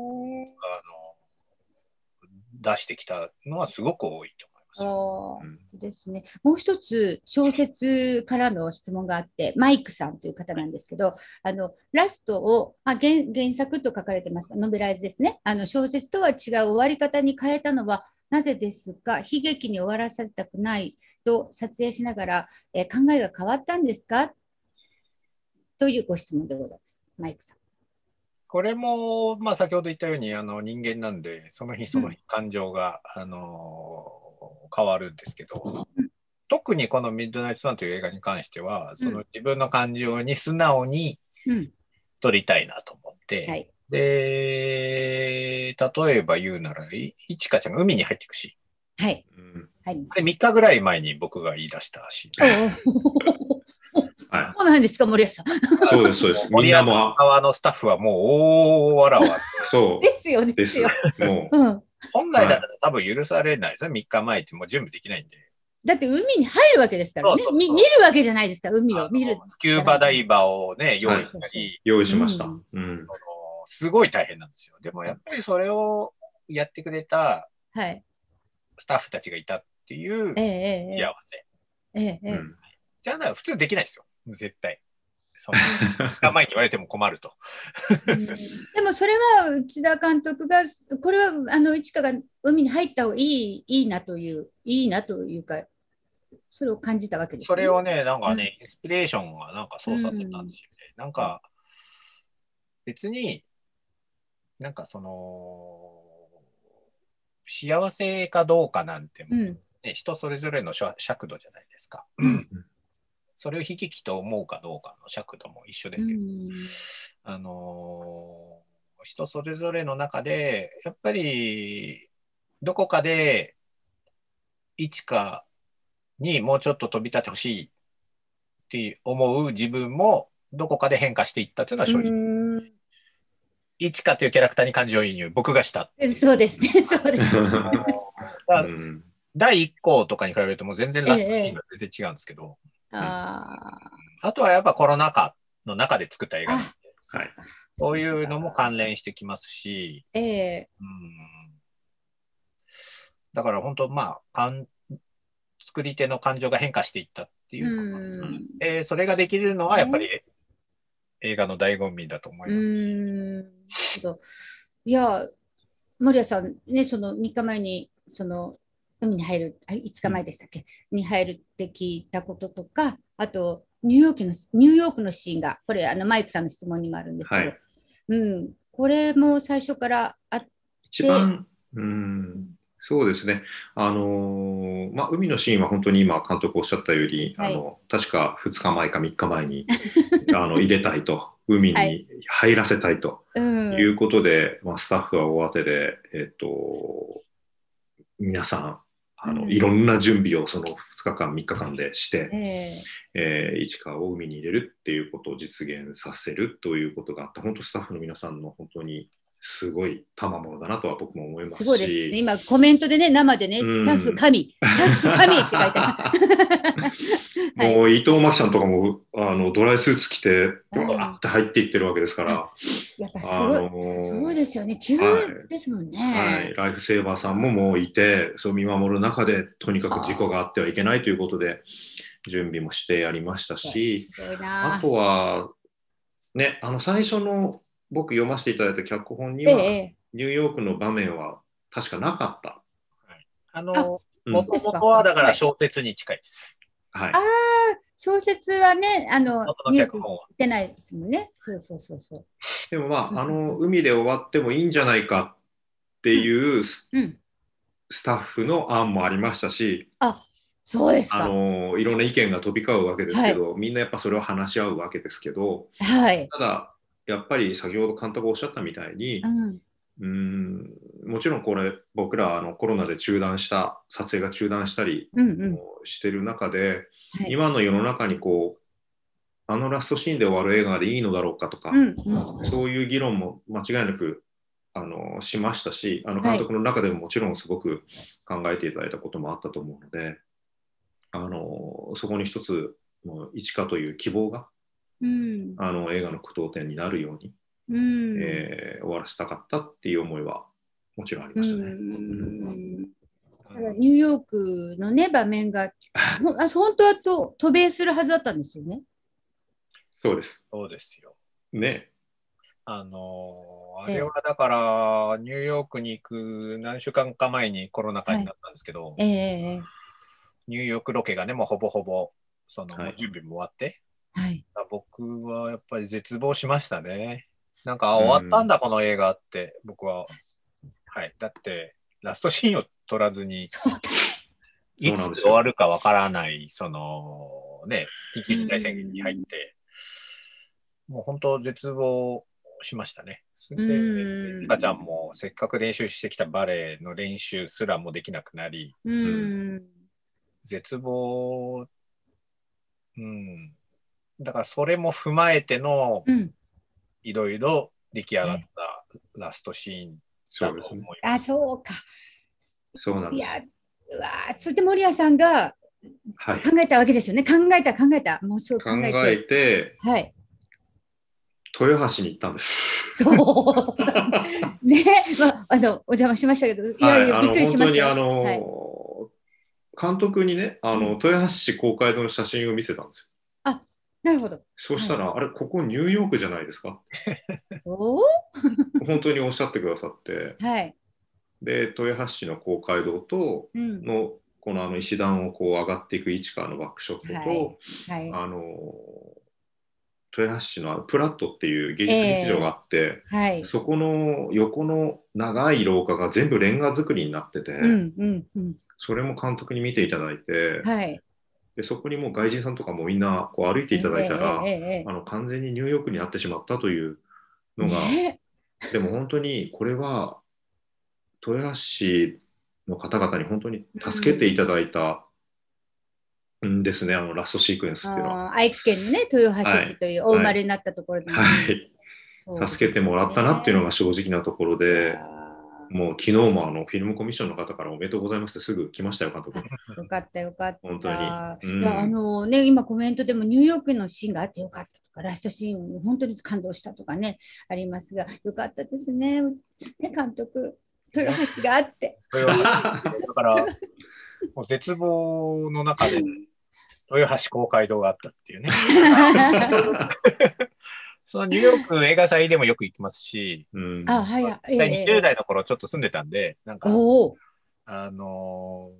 出してきたのはすごく多いと思いますよ。 あーですね。もう一つ小説からの質問があって、マイクさんという方なんですけど、あのラストを、あ、原、原作と書かれてます、ノベライズですね。あの小説とは違う終わり方に変えたのはなぜですか？悲劇に終わらせたくないと撮影しながら、えー考えが変わったんですか？というご質問でございます。マイクさん。 これも、まあ、先ほど言ったようにあの人間なんで、その日その日感情が、あの変わるんですけど、特にこのミッドナイトサンという映画に関しては、その自分の感情に素直にうん。 撮りたいなと思って、 はい。 で、例えば言うなら、いいちかちゃんが海に入っていくシーン。 はい。 うん入りま。 ですみっかぐらい前に僕が言い出したシーン。 おお。 はいそうなんですか、森谷さん。 そうです、そうです。みんなも、 側のスタッフはもう大笑わ。 そですよ、 うです。 ですよ。 もう、 うん。 本来だったら多分許されないですね。みっかまえってもう準備できないんで。 だって海に入るわけですからね。 そうそうそうみ見るわけじゃないですか、海を見る。 スキューバダイバーをね、用意したり、 用意しました。 うんうん。 そのすごい大変なんですよ。でもやっぱりそれをやってくれたはい。 スタッフたちがいたっていうえええ幸せ。 ええええうんじゃあ普通できないですよ。絶対。そんな前に言われても困ると。 うんでもそれは内田監督が、これはあの市川が海に入った方がいい、いいなという、いいなというか、それを感じたわけですね。 それをね、なんかね、インスピレーションがなんかそうさせたんですよね。なんか、別に、なんかその、幸せかどうかなんても、 うん。 ね、人それぞれの尺度じゃないですか。それを悲劇と思うかどうかの尺度も一緒ですけど、 うんあのー人それぞれの中で、やっぱり、どこかで、いつかにもうちょっと飛び立ってほしいって思う自分も、どこかで変化していったというのは正直。 うんいちかというキャラクターに感情移入、僕がしたっていう。 そうですね、そうです。 だうんだいいっ項とかに比べるともう全然ラストシーンが全然違うんですけど、 ああとはやっぱコロナ禍の中で作った映画なんで、 あ、 はい。 そういうのも関連してきますし、 ええうんだから本当まあかん作り手の感情が変化していったっていうか、 うんえーそれができるのはやっぱり映画の醍醐味だと思いうます。 ん。けどいや、森谷さんね、そのみっかまえに、その、海に入る、あいつかまえでしたっけ、に入るって聞いたこととか、あと、ニューヨークの、ニューヨークのシーンが、これ、あの、マイクさんの質問にもあるんですけど、 はいうん、これも最初からあっ一番、うん、そうですね。あのーまあ、海のシーンは本当に今監督おっしゃったように、 はいあの、確かふつかまえかみっかまえにあの入れたいと、海はに入らせたいとうん、 いうことで、まあ、スタッフは大当てで、えっと、皆さん、あの、 うんいろんな準備をそのふつかかん、みっかかんでして、 ええー、市川を海に入れるっていうことを実現させるということがあった、本当スタッフの皆さんの本当にすごい賜物だなとは僕も思いますし。 すごいですね。今コメントでね、生でね、スタッフ神、スタッフ神って書いてある。はい、 もう伊藤真希さんとかもあのドライスーツ着てバーって入っていってるわけですから、 やっぱすごい、あのー、そうですよね、急ですもんね、 はいはい、ライフセーバーさんももういて、そう見守る中でとにかく事故があってはいけないということで準備もしてやりましたし、あとはね、あの最初の僕読ませていただいた脚本には、ええ、ニューヨークの場面は確かなかった。 はい、あのもともとはだから小説に近いです。 はい、 ああ、小説はね、あの、ニューヨーク行ってないですもんね。そうそうそうそう。 でもまあ、あの、海で終わってもいいんじゃないかっていう、うんうん、スタッフの案もありましたし、 あ、そうですか。 あの、いろんな意見が飛び交うわけですけど、はい、みんなやっぱそれを話し合うわけですけど、 はい、 ただ、やっぱり先ほど監督おっしゃったみたいに、うんうーんもちろんこれ僕らあのコロナで中断した撮影が中断したり、うんうん、してる中で、はい、今の世の中にこうあのラストシーンで終わる映画でいいのだろうかとか、うんうん、そういう議論も間違いなくあのしましたし、あの監督の中でももちろんすごく考えていただいたこともあったと思うので、あのそこに一つの一かという希望が、うん、あの映画の句読点になるように、うんえー、終わらせたかったっていう思いはもちろんありましたね。うんただニューヨークのね場面があ本当はと渡米するはずだったんですよね。 そうです。 そうですよ。 ね。 あのー、あれはだから、ニューヨークに行く何週間か前にコロナ禍になったんですけど、はいえー、ニューヨークロケがねもうほぼほぼその、はい、準備も終わって、はい、僕はやっぱり絶望しましたね。なんか、終わったんだ、この映画って、僕は。はい。だって、ラストシーンを撮らずに、いつ終わるかわからない、その、ね、緊急事態宣言に入って、もう本当絶望しましたね。それで、リカちゃんもせっかく練習してきたバレエの練習すらもできなくなり、うん、絶望、うん。だからそれも踏まえての、うんいろいろ出来上がったラストシーンだと思います。 あ、そうか。 そうなんです。 いや、うわそれで守屋さんが考えたわけですよね。はい、考えた、考えた。もうそう考えて。考えて、はい。豊橋に行ったんです。 そう。ね、まあ、あの、お邪魔しましたけど、いやいや、はい、びっくりしました。 本当にあの、はい、監督にね、あの、豊橋市公会堂の写真を見せたんですよ。 なるほど。 そしたら、はい、あれ、ここニューヨークじゃないですかお本当におっしゃってくださって、 はい、で豊橋市の公会堂との、うん、このあの石段をこう上がっていく市川のバックショットと、はいはい、あの豊橋市のプラットっていう芸術劇場があって、えーはい、そこの横の長い廊下が全部レンガ造りになってて、うんうんうん、それも監督に見ていただいて、はいでそこにもう外人さんとかもみんなこう歩いていただいたら、えーえー、あの完全にニューヨークになってしまったというのが、ね、でも本当にこれは豊橋市の方々に本当に助けていただいたんですね、うん、あのラストシークエンスっていうのは。 愛知県のね豊橋市というお生まれになったところで、 はいはい、助けてもらったなっていうのが正直なところで。もう昨日もあのフィルムコミッションの方からおめでとうございますってすぐ来ましたよ、監督。 よかったよかった。 本当に。 うん、いやあのね、今コメントでもニューヨークのシーンがあってよかったとか、ラストシーン本当に感動したとかね、ありますが、よかったですね。ね監督、豊橋があって。 だから、もう絶望の中で豊橋公会堂があったっていうね。そのニューヨーク映画祭でもよく行きますし、うん、あ、はい、えー、にじゅう代の頃ちょっと住んでたんで、なんか、あの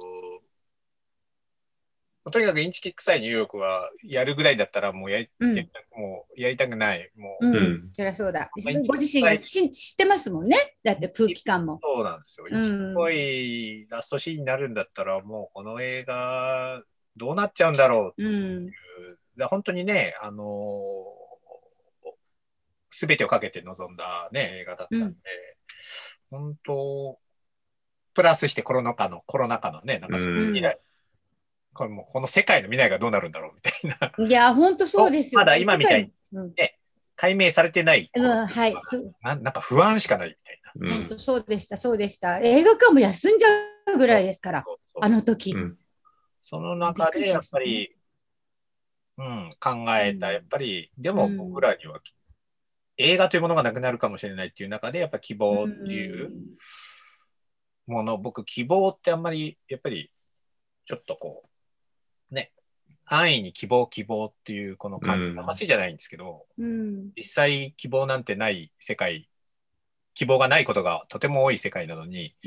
ー、とにかくインチキ臭いニューヨークはやるぐらいだったらもうやり、うん、やもうやりたくない。もう、 うん、そりゃそうだ。ご自身がし知ってますもんね。だって空気感も。 そうなんですよ。インチキっぽいラストシーンになるんだったら、もうこの映画どうなっちゃうんだろうっていう。うん、本当にね、あのーすべてをかけて臨んだ、ね、映画だったんで、うん、本当、プラスしてコロナ禍の、コロナ禍のね、なんかその未来、うん、これもうこの世界の未来がどうなるんだろうみたいな。 いや、本当そうですよ、 ね。まだ今みたいに、ね、 解明されてない。 うん、はい。 な、なんか不安しかないみたいな。本当そうでした、そうでした。映画館も休んじゃうぐらいですから、あの時。うん、 その中でやっぱり、うん、考えた、やっぱり、でも僕らには、映画というものがなくなるかもしれないっていう中で、やっぱ希望っていうもの、僕、希望ってあんまり、やっぱり、ちょっとこう、ね、安易に希望、希望っていうこの感じ、魂じゃないんですけど、うん、実際希望なんてない世界、希望がないことがとても多い世界なのに、うん、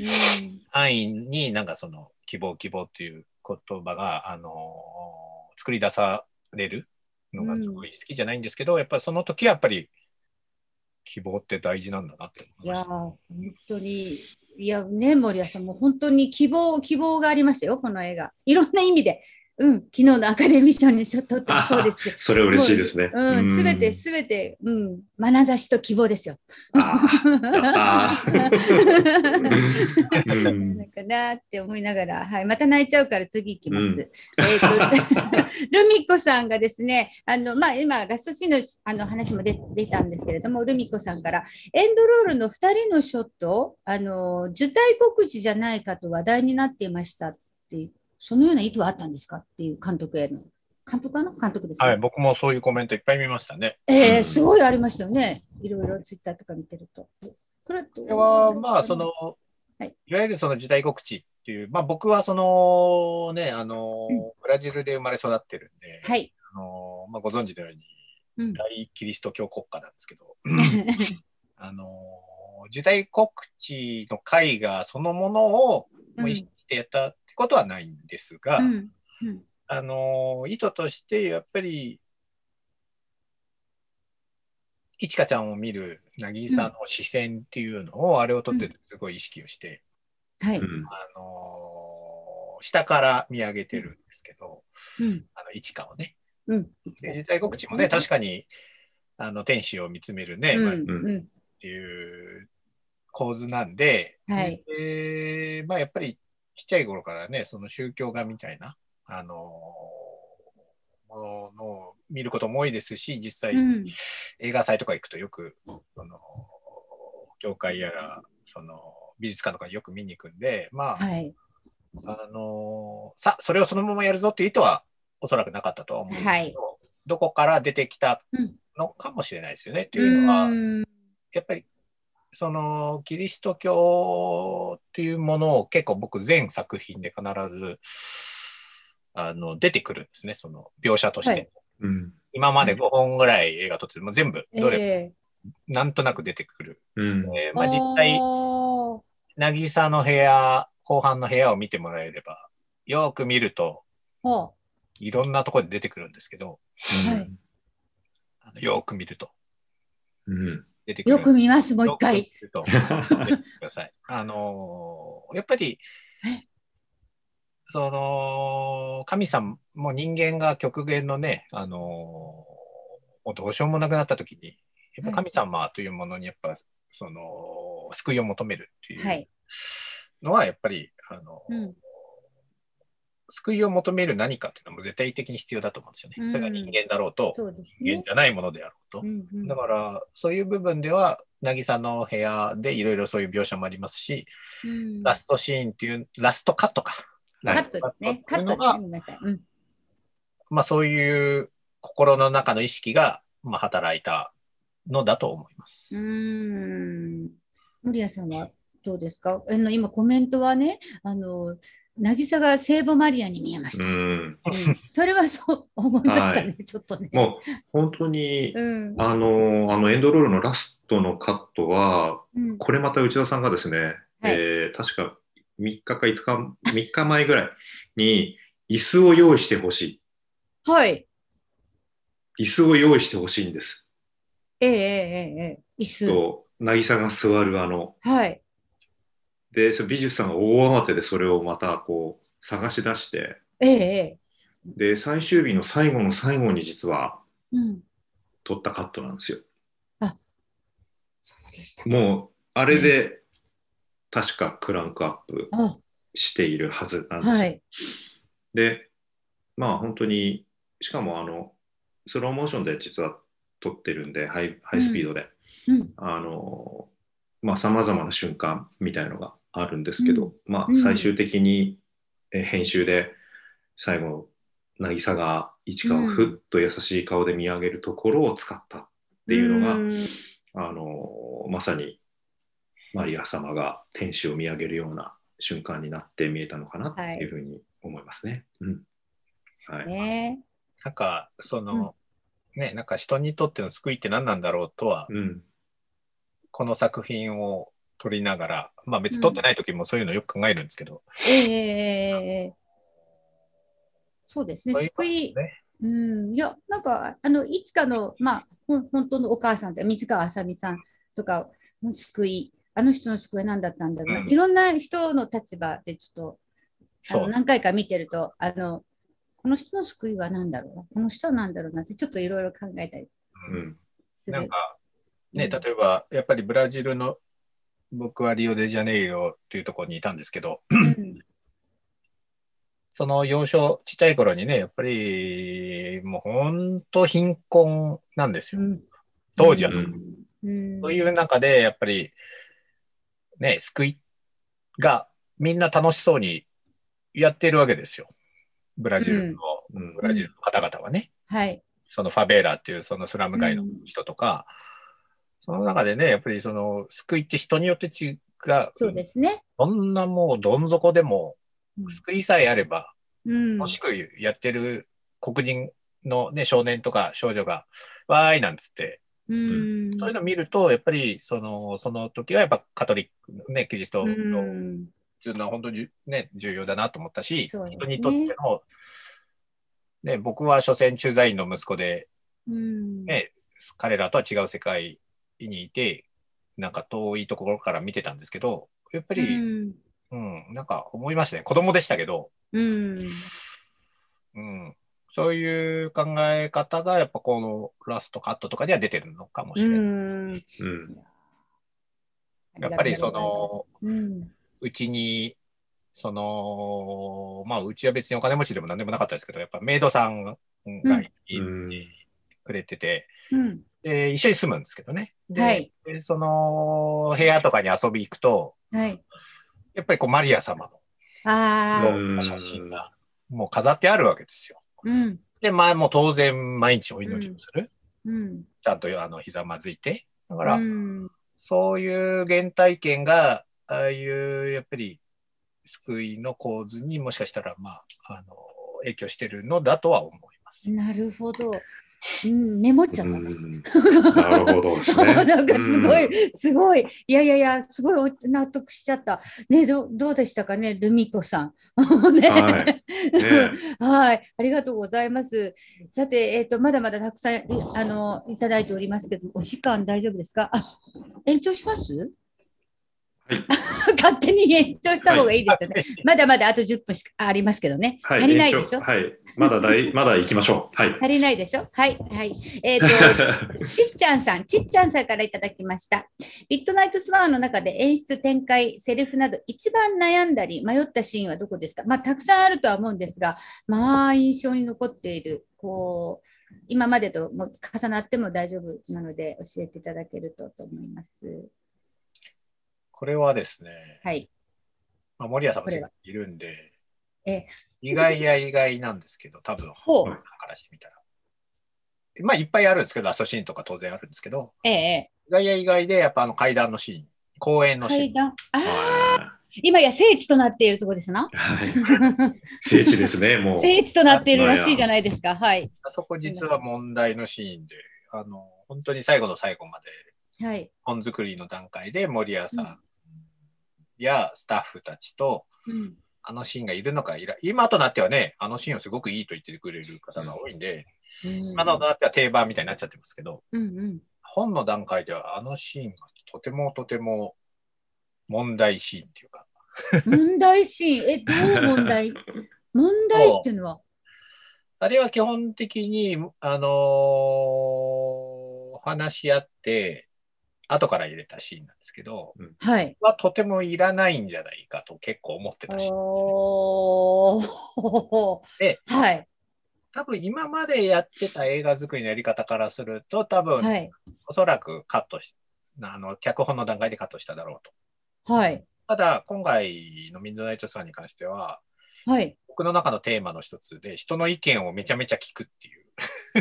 安易になんかその希望、希望っていう言葉が、あのー、作り出されるのがすごい好きじゃないんですけど、うん、やっぱりその時はやっぱり希望って大事なんだなって思いました。 いや本当に、いやね、森谷さんも本当に希望、希望がありましたよ、この映画。いろんな意味で。うん、昨日のアカデミー賞にとってもそうですけど。 それ嬉しいですね。 うん、すべて、すべて、うん、眼差しと希望ですよ。ああ。なんかなって思いながら、はい、また泣いちゃうから次行きます。うん、えっと、ルミ子さんがですね、あの、まあ、今、ラストシーンのあの話も出出たんですけれども、ルミ子さんから、エンドロールのふたりのショット、あの、受胎告知じゃないかと話題になっていましたってそのような意図はあったんですかっていう監督への。監督かな監督です、ね。 はい、僕もそういうコメントいっぱい見ましたね。 えー、すごいありましたよね。いろいろツイッターとか見てると。 これは、まあ、その、はい、いわゆるその受胎告知っていう、まあ僕はそのね、あの、うん、ブラジルで生まれ育ってるんで、 はい、 あのまあ、ご存知のように、うん、大キリスト教国家なんですけど、あの、受胎告知の絵画そのものを意識してやったってことはないんですが、うんうん、あの、意図としてやっぱり、いちかちゃんを見る渚の視線っていうのを、うん、あれを撮ってすごい意識をして、 はい、 あの下から見上げてるんですけど、うん、あのいちかをね。うん、受胎告知もね、ね確かにあの天使を見つめるね、うんまあ、っていう構図なんで、 はい、 でまあ、やっぱりちっちゃい頃からね、その宗教画みたいな、あのものを見ることも多いですし、実際、うん、映画祭とか行くとよく、その教会やらその美術館とかよく見に行くんで、まあ、はい、あのさそれをそのままやるぞっていう意図はおそらくなかったとは思うんですけど、はい、どこから出てきたのかもしれないですよね。っていうのは、やっぱりそのキリスト教っていうものを結構僕全作品で必ずあの出てくるんですね、その描写として。はいうん、今までごほんぐらい映画撮っても全部どれもなんとなく出てくる。うんえーまあ、実際渚の部屋後半の部屋を見てもらえればよく見るといろんなところで出てくるんですけど、はい、あのよく見ると。 うん出てくるよく見ます、もう一回。 あのー、やっぱり、その、神様、もう人間が極限のね、あのー、もうどうしようもなくなった時に、やっぱ神様というものにやっぱ、その、救いを求めるっていうのは、やっぱり、あのー、うん救いを求める何かっていうのも絶対的に必要だと思うんですよね。うん、それが人間だろうと、そうですね、人間じゃないものであろうと。うんうん、だから、そういう部分では、渚の部屋でいろいろそういう描写もありますし、うん、ラストシーンっていう、ラストカットか。 カットですね。カットですね。ごめんなさい。うん、 まあ、そういう心の中の意識が、まあ、働いたのだと思います。 うーん。森谷さんはどうですか？あの今コメントはね、あの、渚が聖母マリアに見えました。うん、うん、それはそう思いましたね、はい、ちょっとね。 もう本当に、うん、あの、あのエンドロールのラストのカットは、うん、これまた内田さんがですね、はい、えー、確かみっかかいつか、みっかまえぐらいに椅子を用意してほしい。 はい。 椅子を用意してほしいんです。 ええええええ、椅子。 と、渚が座るあの。 はい。 で、美術さんが大慌てでそれをまたこう探し出して、 ええ、 で、最終日の最後の最後に実は、撮ったカットなんですよ。 うん、あ、そうでした、 ね。もう、あれで、確かクランクアップしているはずなんですよ。はい、で、まあ本当に、しかもあの、スローモーションで実は撮ってるんで、ハイ、ハイスピードで、 うん、 あの、まあ、様々な瞬間みたいのがあるんですけど、 うん、 まあ、 うん最終的にえ編集で最後、渚が市川をふっと優しい顔で見上げるところを使ったっていうのが、 うん、 あの、まさにマリア様が天使を見上げるような瞬間になって見えたのかなっていうふうに思いますね。はい。うんはい、 ね、 なんか、その、うん、ね、なんか人にとっての救いって何なんだろうとは、うん、この作品を撮りながら、まあ別に撮ってない時もそういうのよく考えるんですけど。 うん、えー、そうですね、救い。うん、いや、なんか、あの、いつかの、まあ、ほん本当のお母さんって、水川あさみさんとかの救い、あの人の救いは何だったんだろうな、うん、いろんな人の立場でちょっと、あの何回か見てると、あの、この人の救いは何だろうな、この人は何だろうなって、ちょっといろいろ考えたりする。 うん、なんか、ね、例えば、やっぱりブラジルの、僕はリオデジャネイロっていうところにいたんですけど、うんその幼少、ちっちゃい頃にね、やっぱり、もう本当貧困なんですよ。うん、当時は、うん。そういう中で、やっぱり、ね、救いがみんな楽しそうにやってるわけですよ。ブラジルの、うん、ブラジルの方々はね。 はい。 そのファベーラっていうそのスラム街の人とか、うん、その中でね、やっぱりその救いって人によって違う。 そうですね。 そんなもうどん底でも、救いさえあれば、 うん、 楽しくやってる黒人の、ね、少年とか少女が、わーいなんつって、 うん、 そういうのを見ると、やっぱりその、その時はやっぱカトリック、ね、キリストの、っていうのは本当にね、重要だなと思ったし、 ね、 人にとっての、ね、僕は所詮駐在員の息子で、 うんね、彼らとは違う世界にいて、なんか遠いところから見てたんですけど、やっぱり、うんうん、なんか思いましたね。子供でしたけど、 うんうん、そういう考え方がやっぱこのラストカットとかには出てるのかもしれないですね。うん、やっぱりその、うん、うちに、その、まあうちは別にお金持ちでも何でもなかったですけど、やっぱメイドさんがいてくれてて、 うんで、一緒に住むんですけどね。で、 はい、 でその部屋とかに遊び行くと、 はい、 やっぱりこうマリア様の写真がもう飾ってあるわけですよ。 うん、 で、まあもう当然毎日お祈りをする。 うん、 ちゃんとあのひざまずいて。だから、うん、そういう原体験が、ああいうやっぱり救いの構図にもしかしたら、まあ、あの影響してるのだとは思います。 なるほど。うん、メモっちゃったんです。 なるほどですね。 なんかすごい、すごい、いやいやいや、すごい納得しちゃった。ね、どどうでしたかね、ルミ子さん。ね、はい、ね、はい、ありがとうございます。さて、えっと、まだまだたくさんあのいただいておりますけど、お時間大丈夫ですか？あ、延長します？はい、勝手に延長した方がいいですよね。はい、まだまだあとじゅっぷんしかありますけどね。はい、足りないでしょ。 はい、まだ大まだ行きましょう。はい。 足りないでしょ。はい、はい。えっ、ー、と、ちっちゃんさん、ちっちゃんさんからいただきました。ミッドナイトスワンの中で演出、展開、セリフなど、一番悩んだり迷ったシーンはどこですか？まあ、たくさんあるとは思うんですが、まあ、印象に残っている、こう、今までとも重なっても大丈夫なので、教えていただけるとと思います。 これはですね、 はい。 まあ、森谷さんがいるんで、え意外や意外なんですけど、多分、からしてみたら。まあ、いっぱいあるんですけど、ラストシーンとか当然あるんですけど、 ええ、 意外や意外で、やっぱあの階段のシーン、公園のシーン。階段、 ああ、今や聖地となっているところですな。 はい、聖地ですね、もう。 聖地となっているらしいじゃないですか。はい。 あそこ実は問題のシーンで、あの、本当に最後の最後まで、はい、本作りの段階で森谷さんやスタッフたちと、うん、あのシーンがいるのかいら、今となってはね、あのシーンをすごくいいと言ってくれる方が多いんで、うん、今となっては定番みたいになっちゃってますけど、うんうん、本の段階ではあのシーンがとてもとても問題シーンっていうか。 問題シーンえ、どう問題問題っていうのはあれは基本的に、あのー、話し合って、後から入れたシーンなんですけど、 はい、 はとてもいらないんじゃないかと結構思ってたし、ね。で、 はい、 多分今までやってた映画作りのやり方からすると、多分、 はい。 おそらくカットし、あの、脚本の段階でカットしただろうと。 はい。 ただ、今回のミッドナイトサンに関しては、 はい。 僕の中のテーマの一つで、人の意見をめちゃめちゃ聞くっていう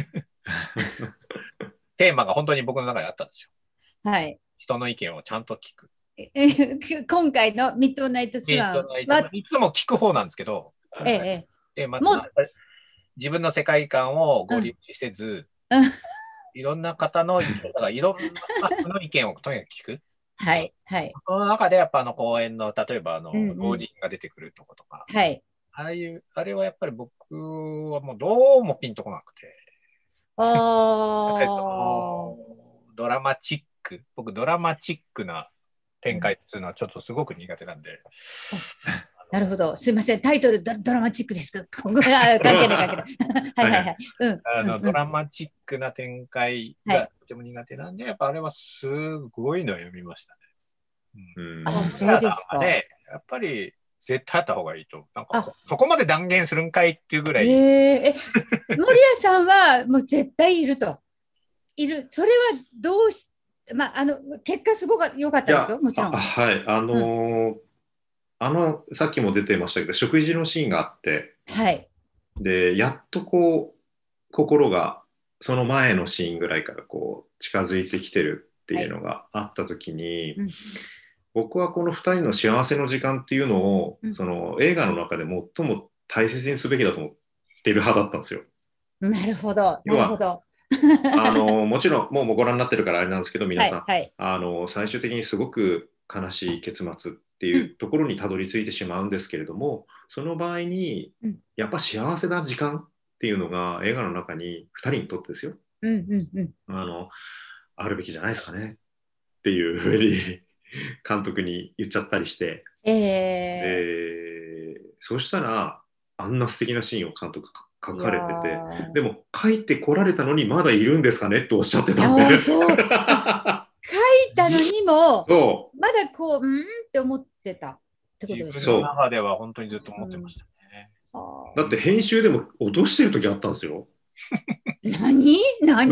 テーマが本当に僕の中であったんですよ。 はい。 人の意見をちゃんと聞く。 今回のミッドナイトスワンは、 いつも聞く方なんですけど、 ええ、 でまもた自分の世界観をご利用せず、 うん、 いろんな方の意見、だからいろんなスタッフの意見をとにかく聞く。 はい、はい。 その中でやっぱあの公演の、例えばあの、 うんうん、 老人が出てくるとことか、 はい。 ああいう、あれはやっぱり僕はもうどうもピンとこなくて。 あドラマチック、僕ドラマチックな展開っていうのはちょっとすごく苦手なんで。 なるほど。すいません。タイトルド、ドラマチックですか？関係ない関係ない。はいはいはい。うん、 あのドラマチックな展開がとても苦手なんで、やっぱあれはすごいのを読みましたね。 うん、ああ、そうですか。 ね、やっぱり絶対あった方がいいと。なんかそこまで断言するんかいっていうぐらい。 えー、森谷さんはもう絶対いると。いる。それはどうし、まあ、あの結果すごく良かったですよ、もちろん。 はい、あのーうん、あのさっきも出てましたけど、食事のシーンがあって、 はい、 でやっとこう心がその前のシーンぐらいからこう近づいてきてるっていうのがあった時に、はい、うん、僕はこのふたりの幸せの時間っていうのを、うん、その映画の中で最も大切にすべきだと思っている派だったんですよ。 なるほど、なるほど。 あのもちろんもうご覧になってるからあれなんですけど、皆さん、 はいはい、 あの最終的にすごく悲しい結末っていうところにたどり着いてしまうんですけれども、うん、その場合にやっぱ幸せな時間っていうのが映画の中にふたりにとってですよ、 うんうんうん、 あのあるべきじゃないですかねっていうふうに監督に言っちゃったりして、 えー、でそうしたらあんな素敵なシーンを監督書かれてて、でも書いてこられたのにまだいるんですかねっておっしゃってたんでそう書いたのにもまだこううんって思ってたってことですね。 自分の中では本当にずっと思ってましたね、 うん、だって編集でも落としてる時あったんですよ。 何何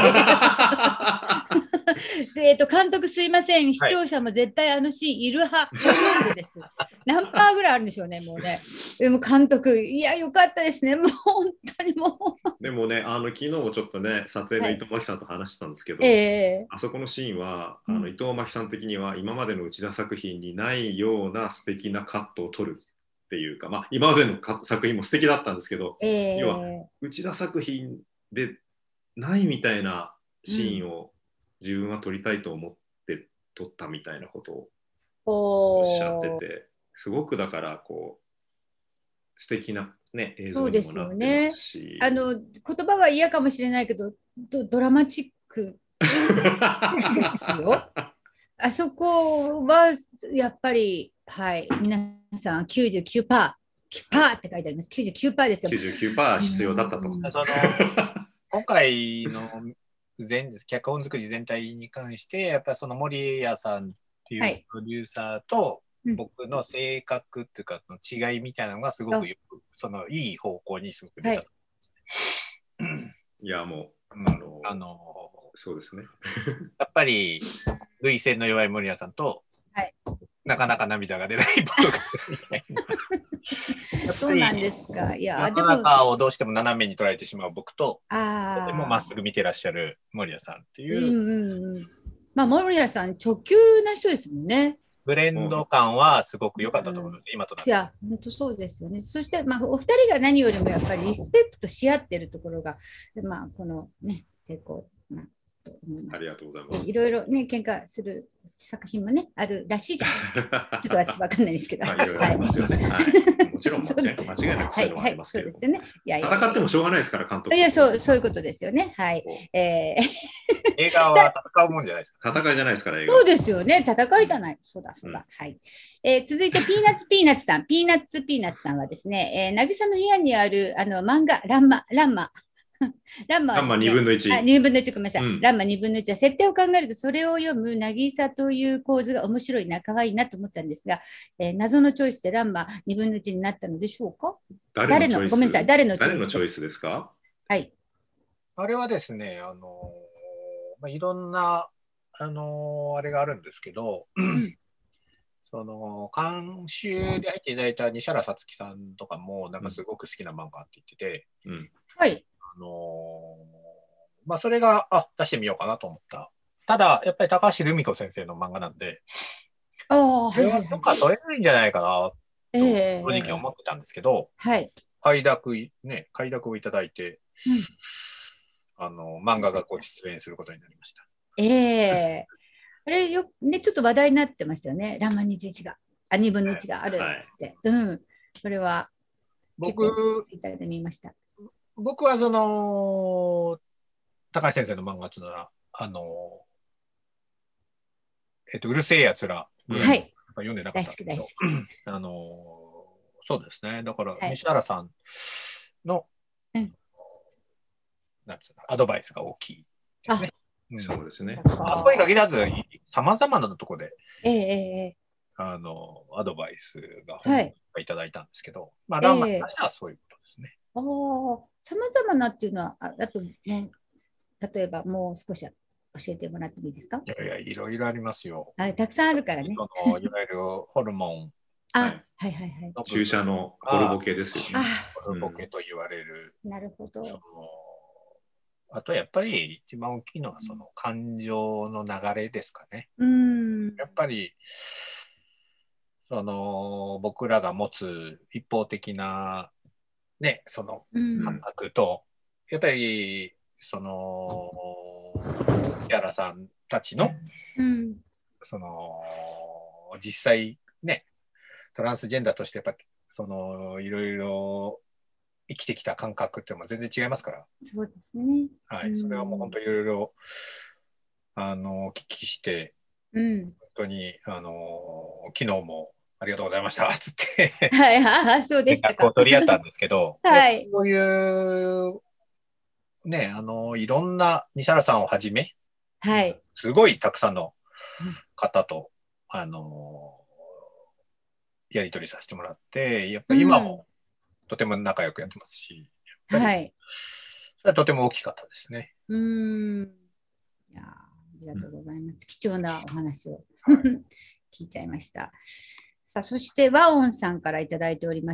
えっと監督すいません、視聴者も絶対あのシーンいる派です。何パーぐらいあるんでしょうね、もうね。でも監督、いや、よかったですね、もう本当にもう。でもね、あの昨日もちょっとね、撮影の伊藤真希さんと話してたんですけど、 はい、えー、 あそこのシーンは、あの伊藤真希さん的には今までの内田作品にないような素敵なカットを撮るっていうか、まあ、今までの作品も素敵だったんですけど、 えー、 要は内田作品でないみたいなシーンを自分は撮りたいと思って撮ったみたいなことをおっしゃってて、すごくだからこう素敵な、ね、映像にもなってますし、 そうですよね、あの言葉は嫌かもしれないけど ド, ドラマチックですよ。あそこはやっぱり、はい、皆さん きゅうじゅうきゅうパーセント パーって書いてあります。きゅうじゅうきゅうパーセント ですよ。 きゅうじゅうきゅうパーセント 必要だったと。 その今回の全脚本作り全体に関してやっぱりその森谷さんっていうプロデューサーと僕の性格っていうかの違いみたいなのがすごくよくそのいい方向にすごく出たと思いますね。 いやもう、 うん、あのあのそうですね。 やっぱり涙腺の弱い森谷さんと、 はい、 なかなか涙が出ない僕みたいな。 そうなんですか。いや、 世の中をどうしても斜めに捉えてしまう僕と、 あとてもまっすぐ見てらっしゃる森谷さんっていう。 うんうん、まあ、森谷さん、直球な人ですもんね。 ブレンド感はすごく良かったと思います、うん、今となって。 いや、本当そうですよね。そして、まあ、お二人が何よりもやっぱりリスペクトし合ってるところが、まあ、このね、成功。まあありがとうございます。 いろいろね、喧嘩する作品もね、あるらしいじゃないですか。ちょっと私わかんないですけど。 まあ、いろいろありますよね。はい。もちろん、間違いなくそういうのはありますけど。 そうですよね。いやいや戦ってもしょうがないですから、監督。 いや、そう、そういうことですよね。はい。えー、 映画は戦うもんじゃないですか。 戦いじゃないですから、映画。 そうですよね。戦いじゃない。そうだ、そうだ。うん、はい。えー、続いて、ピーナッツピーナッツさん。ピーナッツピーナッツさんはですね、えー、渚の部屋にあるあの漫画、ランマ、ランマ。 ランマはランマですねにぶんのいち。 あ、にぶんのいち、ごめんなさい。 うんランマにぶんのいちは、設定を考えると、それを読む渚という構図が面白いな、可愛いなと思ったんですが、えー謎のチョイスでランマにぶんのいちになったのでしょうか？誰の、 誰のチョイスごめんなさい、誰のチョイス誰のチョイスですか？ はい。 あれはですね、あの、まあ、いろんな、あの、あれがあるんですけど、 んその、監修で入っていただいた西原さつきさんとかも、なんかすごく好きな漫画って言ってて、 うん。 はい。 あの、まあ、それが、あ、出してみようかなと思った。ただ、やっぱり高橋留美子先生の漫画なんで、 ああ、 こはいはいはい。 れはどっか取れないんじゃないかなと、 ええ正直思ってたんですけど、 はい。 快諾い、ね、快諾をいただいて、 うんあの、漫画がご出演することになりました。 ええあれよ、ね、ちょっと話題になってましたよね。ランマにじゅういちが、あ、にぶんのいちがあるっつって。うん。それは、結僕、 構、ツイッターで見ました。 僕はその、高橋先生の漫画っていうのは、あの、えっと、うるせえやつらぐらいはい。 読んでなかったんですけど、 大好きあの、そうですね。だから、 はい西原さんの、 うんなんつうの、アドバイスが大きいですね。うんそうですね。 あとに限らず、さまざまなところで、 ええええあの、アドバイスがはい本いただいたんですけど、まあ、ランマにええ関してはそういうことですね。 ああ、さまざまなっていうのは、ああとね、例えばもう少し教えてもらってもいいですか？ いやいや、いろいろありますよ。 あ、たくさんあるからね。 そのいわゆるホルモンあ、 ははいいはいはい。 の注射のホルボケですよね。 あ、 ホルボケと言われる、 なるほど。 そのあとやっぱり一番大きいのはその感情の流れですかね。 うーん。 やっぱりその僕らが持つ一方的なね、そのうん感覚と、やっぱりその木原さんたちのうん。 その実際ね、トランスジェンダーとしてやっぱそのいろいろ生きてきた感覚っていうのは全然違いますから、 そうですね。 はい、 うんそれはもう本当いろいろあのお聞きしてうん。 本当にあの昨日もありがとうございましたっつってはいはい、そうで連絡をしたか。 取り合ったんですけど、 はいそういうね、あのいろんな西原さんをはじめ、 はい。 すごいたくさんの方とあのやり取りさせてもらって、やっぱり今もとても仲良くやってますし、やっぱりはい。 それはとても大きかったですね。 うーん。いやー、ありがとうございます。貴重なお話をはい聞いちゃいました。さあ、そして和音さんからいただいております。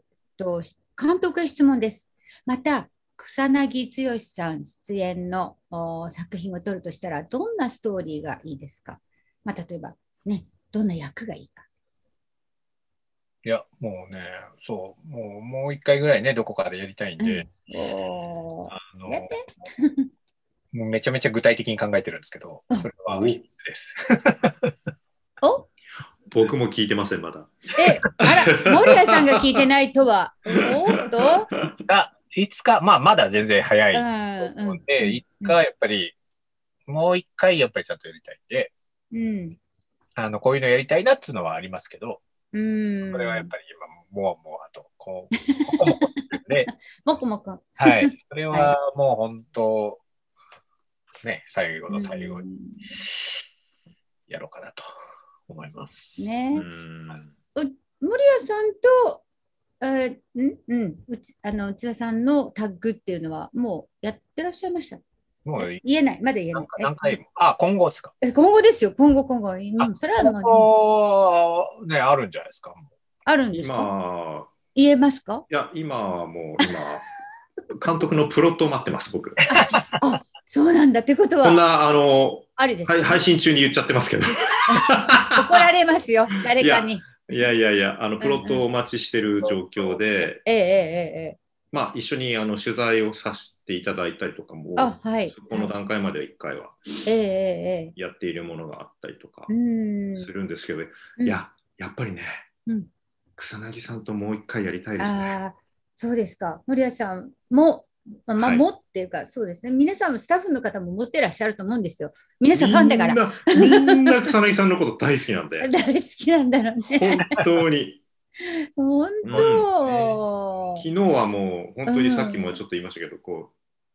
と監督へ質問です。また、草薙剛さん出演のお作品を撮るとしたら、どんなストーリーがいいですか？まあ、例えば、ね、どんな役がいいか。 いや、もうね、そう、もう、もう一回ぐらいね、どこかでやりたいんで、 うん、おーあのやってもうめちゃめちゃ具体的に考えてるんですけど、それは秘密です。 お僕も聞いてません、まだ。 え、あら、森谷さんが聞いてないとは。おっとが、いつか、まあ、まだ全然早いと思うんで、 うんいつかやっぱり、もう一回やっぱりちゃんとやりたいんで、 うん。 あの、こういうのやりたいなっていうのはありますけど、 うん。 これはやっぱり今、もわもわと、こう、ここもこってるんで、 もこもこ。 はい。それはもう本当、ね、最後の最後にうんやろうかなと思います。 ねう、ん。 森谷さんと、えーんうん、うちあの内田さんのタッグっていうのはもうやってらっしゃいました？ もう言えない、まだ言えない。 何回も。あ、今後ですか。 え今後ですよ、今後、今後。うん、それはもう今後、ね、あるんじゃないですか。 あるんですか？ 今、 言えますか？ いや、今はもう、今、監督のプロットを待ってます、僕。 あ、そうなんだってことは、 こんな、あの、 ありです、 はい配信中に言っちゃってますけど。 怒られますよ、誰かに。 いやいやいや、あのプロットをお待ちしてる状況で、 ええええええ。 まあ、一緒にあの取材をさせていただいたりとかも、 あ、はい。 そこの段階までいっかいはえええええやっているものがあったりとかえ。うん。 するんですけど、 うんいや、やっぱりね、 うん草薙さんともう一回やりたいですね。 ああ、そうですか。森谷さんも、まあ、まあはいもっていうか、そうですね。皆さん、スタッフの方も持ってらっしゃると思うんですよ。皆さんファンだから。 みんな、みんな草薙さんのこと大好きなんで、 大好きなんだろうね。 本当に。 本当。 昨日はもう、本当にさっきもちょっと言いましたけど、こう、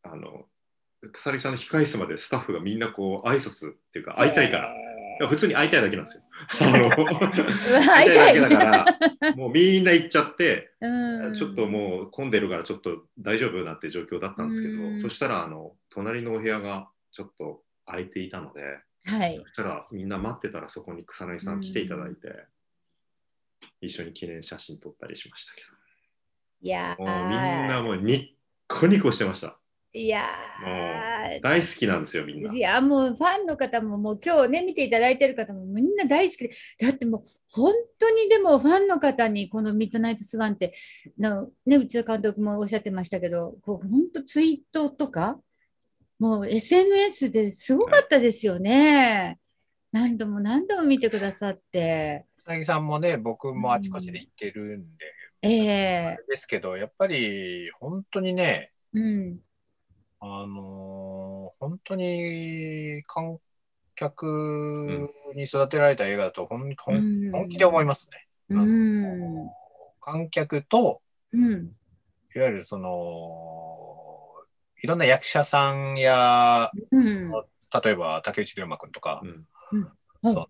あの鎖さんの控え室までスタッフがみんなこう挨拶っていうか会いたいから、えー、普通に会いたいだけなんですよ。会いたいだけだからもうみんな行っちゃって、うん、ちょっともう混んでるからちょっと大丈夫なんて状況だったんですけど、うん、そしたらあの隣のお部屋がちょっと空いていたので、はい、そしたらみんな待ってたらそこに草薙さん来ていただいて、うん、一緒に記念写真撮ったりしましたけど、いやもうみんなもうニッコニコしてました。いやー大好きなんですよみんな。いやもうファンの方ももう今日ね見ていただいてる方もみんな大好きで、だってもう本当にでもファンの方にこのミッドナイトスワンっての、ね、内田監督もおっしゃってましたけど、こう本当ツイートとかもう エスエヌエス ですごかったですよね、はい、何度も何度も見てくださって。 草薙さんもね僕もあちこちで行ってるんで、うん、えー、ですけどやっぱり本当にね、うんあのー、本当に観客に育てられた映画だと本、うん、本気で思いますね。うん、観客と、うん、いわゆるそのいろんな役者さんや、うん、例えば竹内涼真君とか、うんその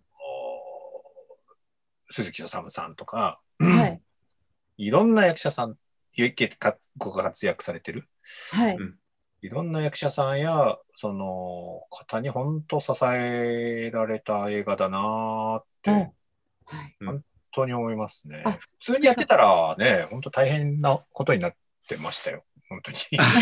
鈴木治さんとか、はい、いろんな役者さんご活躍されてる。はいうんいろんな役者さんやその方に本当支えられた映画だなって、はい、本当に思いますね。普通にやってたらね、本当大変なことになってましたよ、本当に。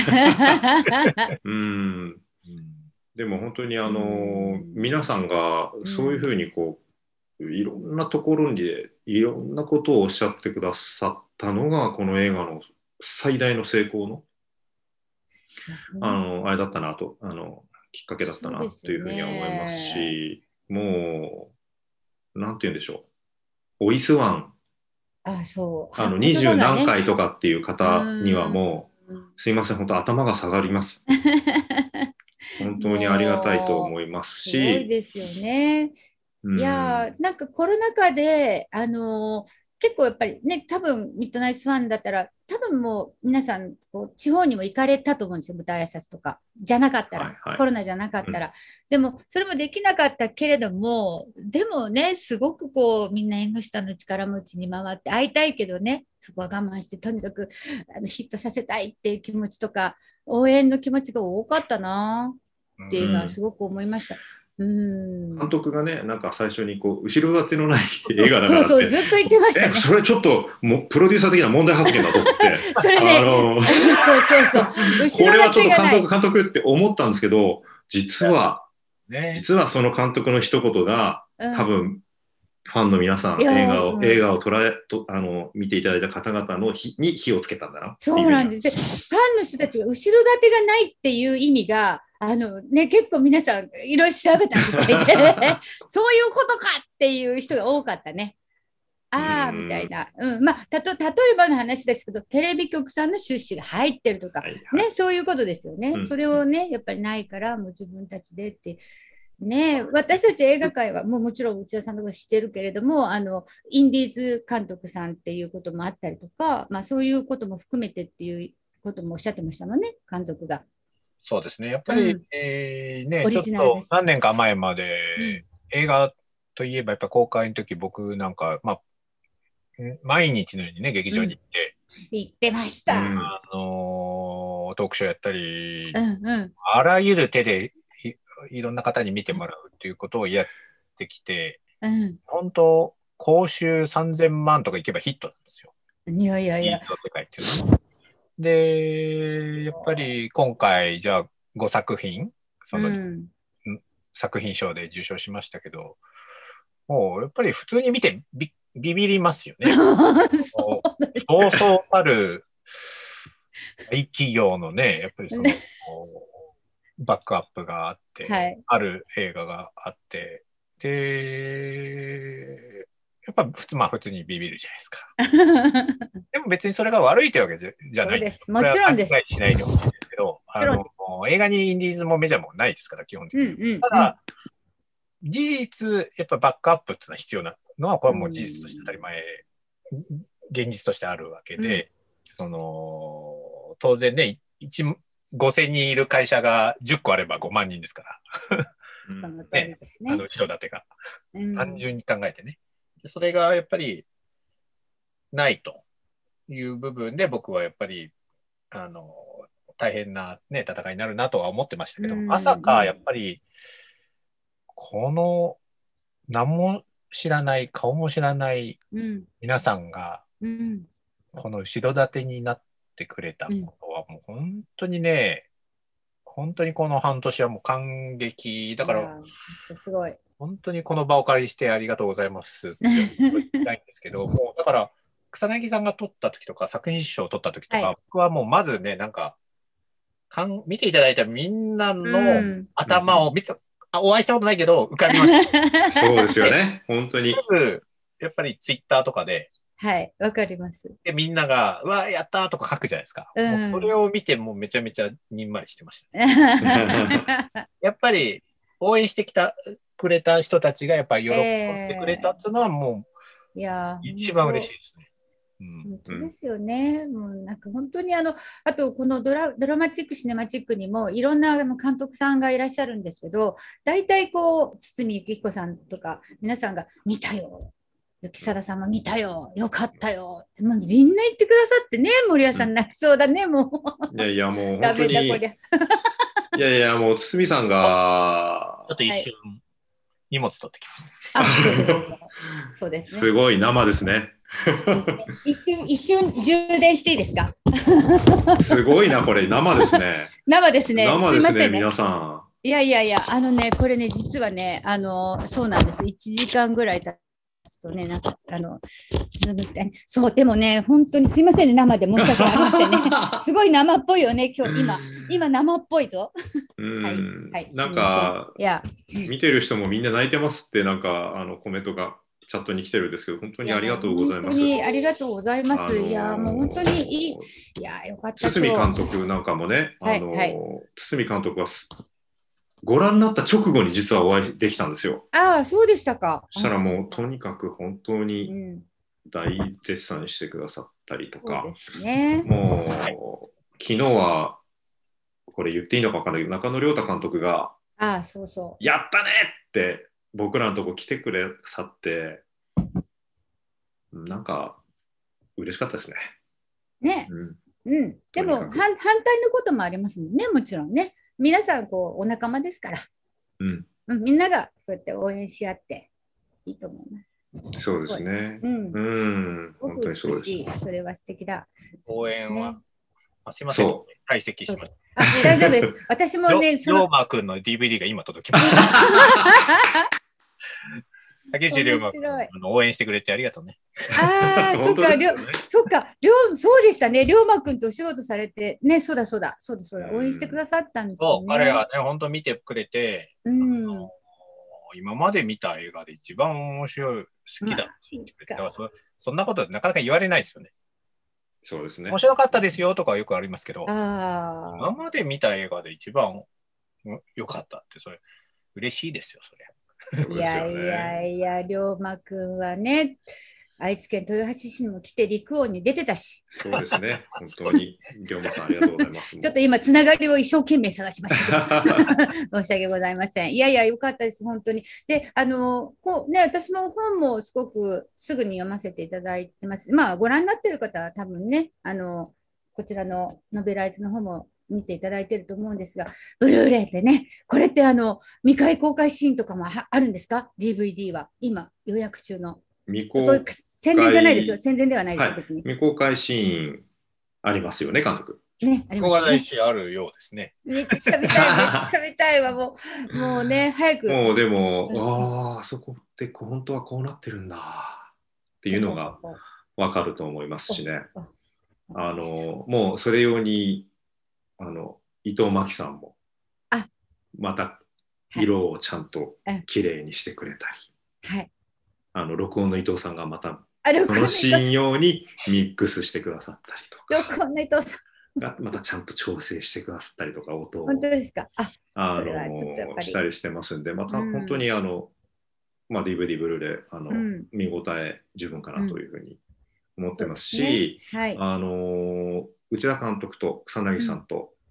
うんでも本当にあの皆さんがそういうふうにこういろんなところにいろんなことをおっしゃってくださったのがこの映画の最大の成功のあのあれだったなとあのきっかけだったなというふうには思いますし、もうなんて言うんでしょう、おいすわんあそうあの二十何回とかっていう方にはもうすいません本当頭が下がります本当にありがたいと思いますし、すごいですよね。いやなんかコロナ禍であの結構やっぱりね、多分ミッドナイトスワンだったら、多分もう皆さんこう地方にも行かれたと思うんですよ、舞台挨拶とか。じゃなかったら、はいはい、コロナじゃなかったら、うん。でも、それもできなかったけれども、でもね、すごくこう、みんな縁の下の力持ちに回って会いたいけどね、そこは我慢して、とにかくあのヒットさせたいっていう気持ちとか、応援の気持ちが多かったなっていうのはすごく思いました。うんうん監督がね、なんか最初にこう後ろ盾のない映画だからってそうそうずっと言ってましたね。 それちょっともプロデューサー的な問題発言だと思ってそれね、あのそうそうそうこれはちょっと監督監督って思ったんですけど、実は、ね、実はその監督の一言が、うん、多分ファンの皆さん映画を、うん、映画を捉えとあの見ていただいた方々の火に火をつけたんだな。 そうなんです。ファンの人たちが後ろ盾がないっていう意味があのね、結構皆さんいろいろ調べたみたいでそういうことかっていう人が多かったね。ああみたいな、うんまあ、たと例えばの話ですけどテレビ局さんの出資が入ってるとか、はいはいね、そういうことですよね、うん、それをねやっぱりないからもう自分たちでってね、私たち映画界はもうもちろん内田さんのこと知ってるけれどもあのインディーズ監督さんっていうこともあったりとか、まあ、そういうことも含めてっていうこともおっしゃってましたもんね監督が。 そうですね。やっぱり、うんえー、ね、ちょっと何年か前まで、うん、映画といえばやっぱ公開の時僕なんか、まあ、毎日のようにね、劇場に行って。 うん、行ってました。 あのー、トークショーやったり、うんうん、あらゆる手でい、いろんな方に見てもらうっていうことをやってきて、うん、本当、講習さんぜんまんとかいけばヒットなんですよ。 いやいやいや。 ヒット世界っていうのは。で、やっぱり今回、じゃあごさく品、その、うん、作品賞で受賞しましたけど、もうやっぱり普通に見てビビビりますよね。そうそうたる大企業のね、やっぱりその、ね、バックアップがあって、はい、ある映画があって、で、やっぱ普通、まあ普通にビビるじゃないですか。でも別にそれが悪いというわけじゃ、じゃないです。 もちろんです。 しないでほしいですけど、あの、映画にインディーズもメジャーもないですから、基本的に。うんうんうん、ただ、事実、やっぱバックアップっていうのは必要なのは、これはもう事実として当たり前、うん、現実としてあるわけで、うん、その、当然ね、一ごせんにんいる会社がじゅっこあればごまんにんですから。 その通りですね。 あの後ろ盾が、 うん、 単純に考えてね。それがやっぱりないという部分で僕はやっぱりあの大変な、ね、戦いになるなとは思ってましたけど、 うん、 まさかやっぱりこの何も知らない顔も知らない皆さんがこの後ろ盾になってくれたことはもう本当にね、本当にこの半年はもう感激だから、 すごい本当にこの場をお借りしてありがとうございますって言いたいんですけど、もうだから草薙さんが撮った時とか作品賞を撮った時とか、はい、僕はもうまずね、なんかかん見ていただいたみんなの頭を見て、うん、あお会いしたことないけど浮かびました。 そうですよね、本当に。 すぐやっぱりツイッターとかで、 はい、わかります。 でみんながうわやったーとか書くじゃないですか。うん、もうそれを見てもうめちゃめちゃにんまりしてました、ね。やっぱり応援してきたくれた人たちがやっぱり喜んでくれたっていうのはもう、いや一番嬉しいですね。 本当ですよね。もうなんか本当にあの、あとこのドラ、ドラマチック、シネマチックにもいろんなあの監督さんがいらっしゃるんですけど、大体こう、堤幸彦さんとか皆さんが見たよ。雪貞さんも見たよ。よかったよ。もうみんな言ってくださってね、森谷さん泣きそうだね、もう。 いやいや、もう本当に。いやいや、もう堤さんが。 ちょっと一瞬、はい、荷物取ってきます。 あ、そうですね。 すごい生ですね。 一瞬、一瞬充電していいですか。 すごいな、これ生ですね。 生ですね。 生ですね、皆さん。 いやいやいや、あのね、これね、実はね、あの、そうなんです。いちじかんぐらい経つとね、なんか、あの、そう、でもね、本当にすいませんね、生で申し訳ありませんね。すごい生っぽいよね、今日、今、今生っぽいぞ。 うん、はい、はい、なんか、いや、見てる人もみんな泣いてますって、なんか、あの、コメントが。チャットに来てるんですけど、本当にありがとうございます。 本当にありがとうございます。あのー、いや、もう本当にいい。いや、よかった。 堤監督なんかもね、あのー、はいはい、堤監督はご覧になった直後に実はお会いできたんですよ。 ああ、そうでしたか。 そしたらもう、とにかく本当に大絶賛してくださったりとか、 そうですね、 もう、昨日は、これ言っていいのか分かんないけど、中野亮太監督が、 ああ、そうそう。 やったねって、僕らのとこ来てくれさって、なんか嬉しかったですね。 ね、うん、うん、でも反対のこともありますもんね、もちろんね。皆さんこうお仲間ですから、 うん、 うん、みんながそうやって応援し合っていいと思います。 そうですね。うん、うん、本当にそうです。 それは素敵だ。 応援は、ね、あすいません、退席しました。 あ、大丈夫です。私もね、 その龍馬くんの ディーブイディー が今届きました。竹内龍馬くん、あの応援してくれてありがとうね。 ああ、そっか、りょ、そっか、りょう、そうでしたね。龍馬くんとお仕事されて、ね、そうだそうだ、そうだそうだ、応援してくださったんですよね。 そう、彼はね、本当見てくれて、うん、今まで見た映画で一番面白い、好きだって言ってくれて、まあ、そんなことなかなか言われないですよね。 そうですね。 面白かったですよとかはよくありますけど、 あ今まで見た映画で一番良かったって、それ、嬉しいですよ、それ。 いやいやいや、龍馬くんはね、愛知県豊橋市にも来て陸王に出てたし。 そうですね、本当に。龍馬さん、ありがとうございます。 ちょっと今、つながりを一生懸命探しました。申し訳ございません。いやいや、よかったです、本当に。で、あの、こうね、私も本もすごくすぐに読ませていただいてます。まあ、ご覧になってる方は多分ね、あの、こちらのノベライズの方も見ていただいてると思うんですが、ブルーレイでね、これってあの未開公開シーンとかもあるんですか？ ディーブイディー は今予約中の。 未公開宣伝じゃないですよ。宣伝ではないです、はい、別に。 未公開シーンありますよね、監督。 ね、ありますね。 未公開シーンあるようですね。 めっちゃ見たい、めっちゃ見たいわ、もう、もうね、早く。 もうでも、うん、ああ、そこって本当はこうなってるんだっていうのが分かると思いますしね。あのもうそれ用にあの伊藤真希さんもまた色をちゃんときれいにしてくれたり、はい、あの録音の伊藤さんがまたそのシーン用にミックスしてくださったりとか、 録音の伊藤さんがまたちゃんと調整してくださったりとか、音を本当ですか、ああのしたりしてますんで、また本当にあの、うん、まあ、ディーブイディー ブルーレイあの、うん、見応え十分かなというふうに思ってますし、 うん、はい、 あの内田監督と草薙さんと、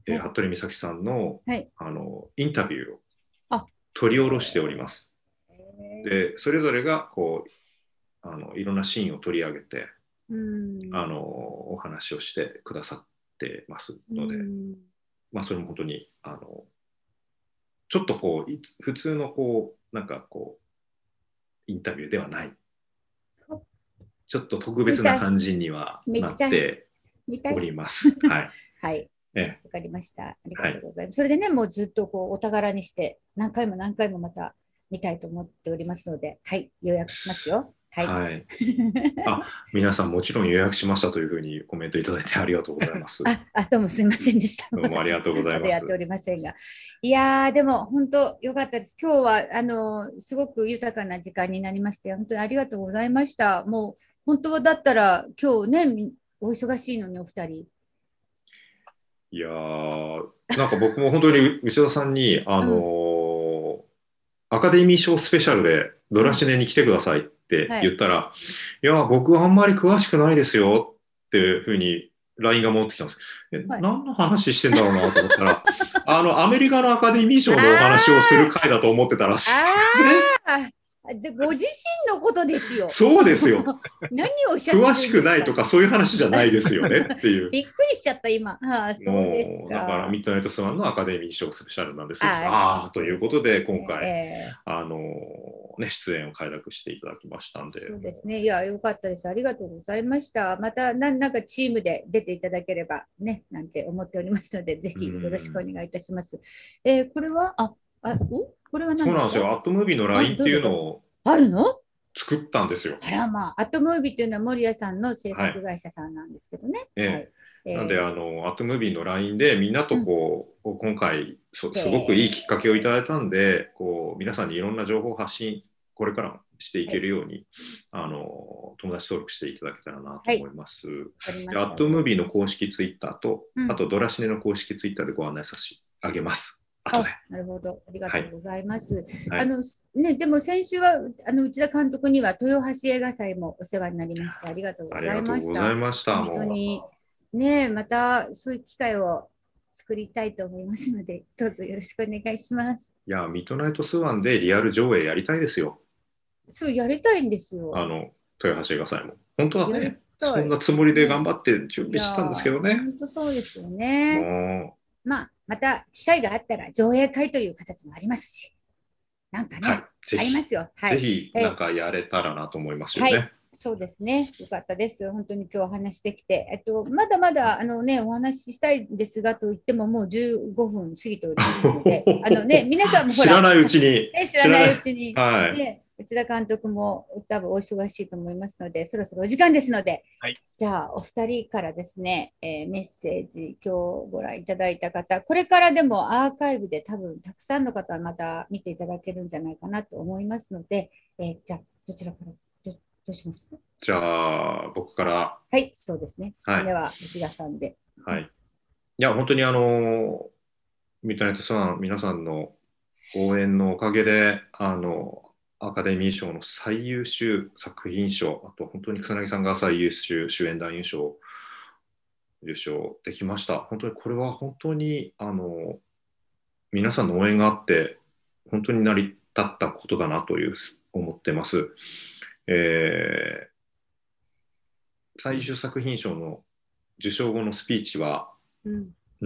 えー、服部美咲さんの、 はい、 あのインタビューをあ取り下ろしております。で、それぞれがこうあのいろんなシーンを取り上げて、うん、あのお話をしてくださってますので、うん、まあ、それも本当にあのちょっとこう普通のこうなんかこうインタビューではない、ちょっと特別な感じにはなっております。はい。 はい。わかりました。ありがとうございます。はい、それでね、もうずっとこうお宝にして何回も何回もまた見たいと思っておりますので、はい、予約しますよ。はい。はい、 あ、皆さんもちろん予約しましたというふうにコメントいただいてありがとうございます。 あ、あ、どうもすみませんでした。 どうもありがとうございます。 やっておりませんが、いやーでも本当良かったです。今日はあのすごく豊かな時間になりまして本当にありがとうございました。もう本当だったら今日ねお忙しいのにお二人。 いやーなんか僕も本当に内田さんにあのーうん、アカデミー賞スペシャルでドラシネに来てくださいって言ったら、はい、いや僕あんまり詳しくないですよっていうふうに ライン が戻ってきたんです。え、はい、何の話してんだろうなと思ったらあのアメリカのアカデミー賞のお話をする回だと思ってたらしいですね。 でご自身のことですよ。 そうですよ。 何をおっしゃってるんですか。 詳しくないとかそういう話じゃないですよねっていう。 びっくりしちゃった今。ああ、そうですか。 だからミッドナイトスワンのアカデミー賞スペシャルなんです。ああということで今回、えー、あのね出演を快諾していただきましたんで。 そうですね。いや良かったです。ありがとうございました。またなんなんかチームで出ていただければねなんて思っておりますのでぜひよろしくお願いいたします。えー、これはああおこれは何ですか。 そうなんですよ。アットムービーの ライン っていうのをあるの作ったんですよ。 あらまあ、アットムービーっていうのは守屋さんの制作会社さんなんですけどね。 はいはいえー、なんであのアットムービーの ライン でみんなとこう、うん、今回すごくいいきっかけをいただいたんで、こう皆さんにいろんな情報発信これからもしていけるように、はい、あの友達登録していただけたらなと思います。はい、アットムービーの公式ツイッターと、うん、あとドラシネの公式ツイッターでご案内させてあげます。 あ、なるほど。ありがとうございます。はい、あのね、でも先週はあの内田監督には豊橋映画祭もお世話になりました。ありがとうございました。 ありがとうございました。 本当にね、またそういう機会を作りたいと思いますので、どうぞよろしくお願いします。 いや、ミッドナイトスワンでリアル上映やりたいですよ。 そうやりたいんですよ。 あの豊橋映画祭も。本当はね、そんなつもりで頑張って準備したんですけどね。 本当そうですよね。もうまあ、また機会があったら上映会という形もありますし、なんかね、はい、ありますよ。 はい、ぜひ、なんかやれたらなと思いますよね。はい、 そうですね。よかったです。本当に今日お話してきて、えっと、まだまだあの、ね、お話ししたいんですがと言っても、もうじゅうごふん過ぎておりますので、あのね、皆さんもほら、 知らないうちに。 ね、知らないうちに。 はいね内田監督も多分お忙しいと思いますので、そろそろお時間ですので、 はい、 じゃあお二人からですね、えー、メッセージ、今日ご覧いただいた方、これからでもアーカイブで多分たくさんの方はまた見ていただけるんじゃないかなと思いますので、えー、じゃあどちらからど、どうします？ じゃあ僕から。 はい、そうですね。締めは内田さんで。 はい。いや、本当にあの、ミッドナイトスワン皆さんの応援のおかげで、あの、アカデミー賞の最優秀作品賞、あと本当に草薙さんが最優秀主演男優賞を受賞できました。本当にこれは本当にあの皆さんの応援があって本当に成り立ったことだなという思ってます。えー、最優秀作品賞の受賞後のスピーチは、うんうん、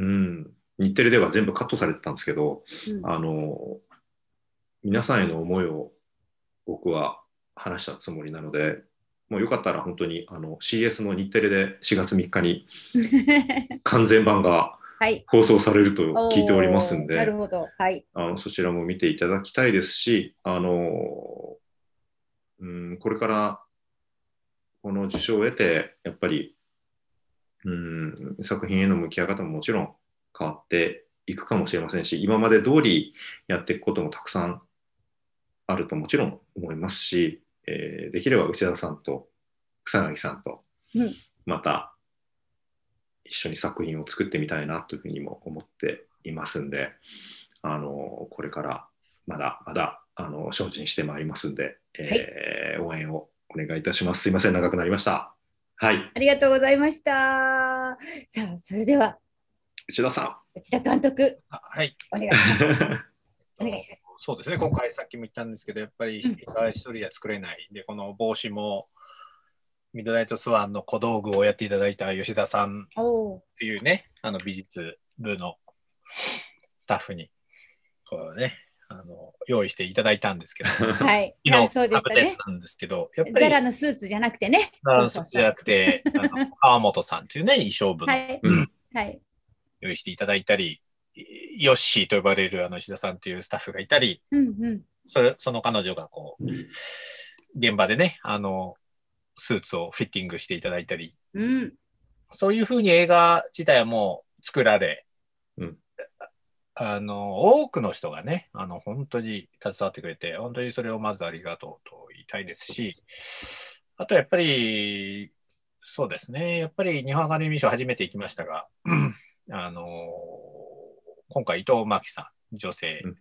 日テレでは全部カットされてたんですけど、うん、あの皆さんへの思いを僕は話したつもりなので、もうよかったら本当にあの シーエス の日テレでしがつみっかに完全版が放送されると聞いておりますんで、 なるほど、はい、 あのそちらも見ていただきたいですし、あの、うん、これからこの受賞を得てやっぱり、うん、作品への向き合い方ももちろん変わっていくかもしれませんし、今まで通りやっていくこともたくさんあるともちろん思いますし、えー、できれば内田さんと草薙さんとまた一緒に作品を作ってみたいなというふうにも思っていますんで、あのこれからまだまだあの精進してまいりますんで、えーはい、応援をお願いいたします。すいません、長くなりました。はい。 ありがとうございました。さあ、それでは内田さん。 内田監督、 はい。 お願いします。お願いします。 そうですね、今回さっきも言ったんですけど、やっぱり一人では作れない。で、この帽子も、ミッドナイトスワンの小道具をやっていただいた吉田さんっていうね、あの美術部のスタッフに、こうね、あの用意していただいたんですけど、 はい。 昨日そうでしたね。 なんですけど、やっぱりザラのスーツじゃなくてね。 ザラのスーツじゃなくて、あの川本さんっていうね、衣装部の、 はいはい、 用意していただいたり、ヨッシーと呼ばれるあの吉田さんというスタッフがいたり、 うんうん、 それその彼女がこう、現場でね、あの、スーツをフィッティングしていただいたり、 うん、 そういうふうに映画自体はもう作られ、 うん、 あの、多くの人がね、あの、本当に携わってくれて、本当にそれをまずありがとうと言いたいですし、あとやっぱり、そうですね、やっぱり日本アカデミー賞初めて行きましたが、あの、今回伊藤真希さん、女性、うん、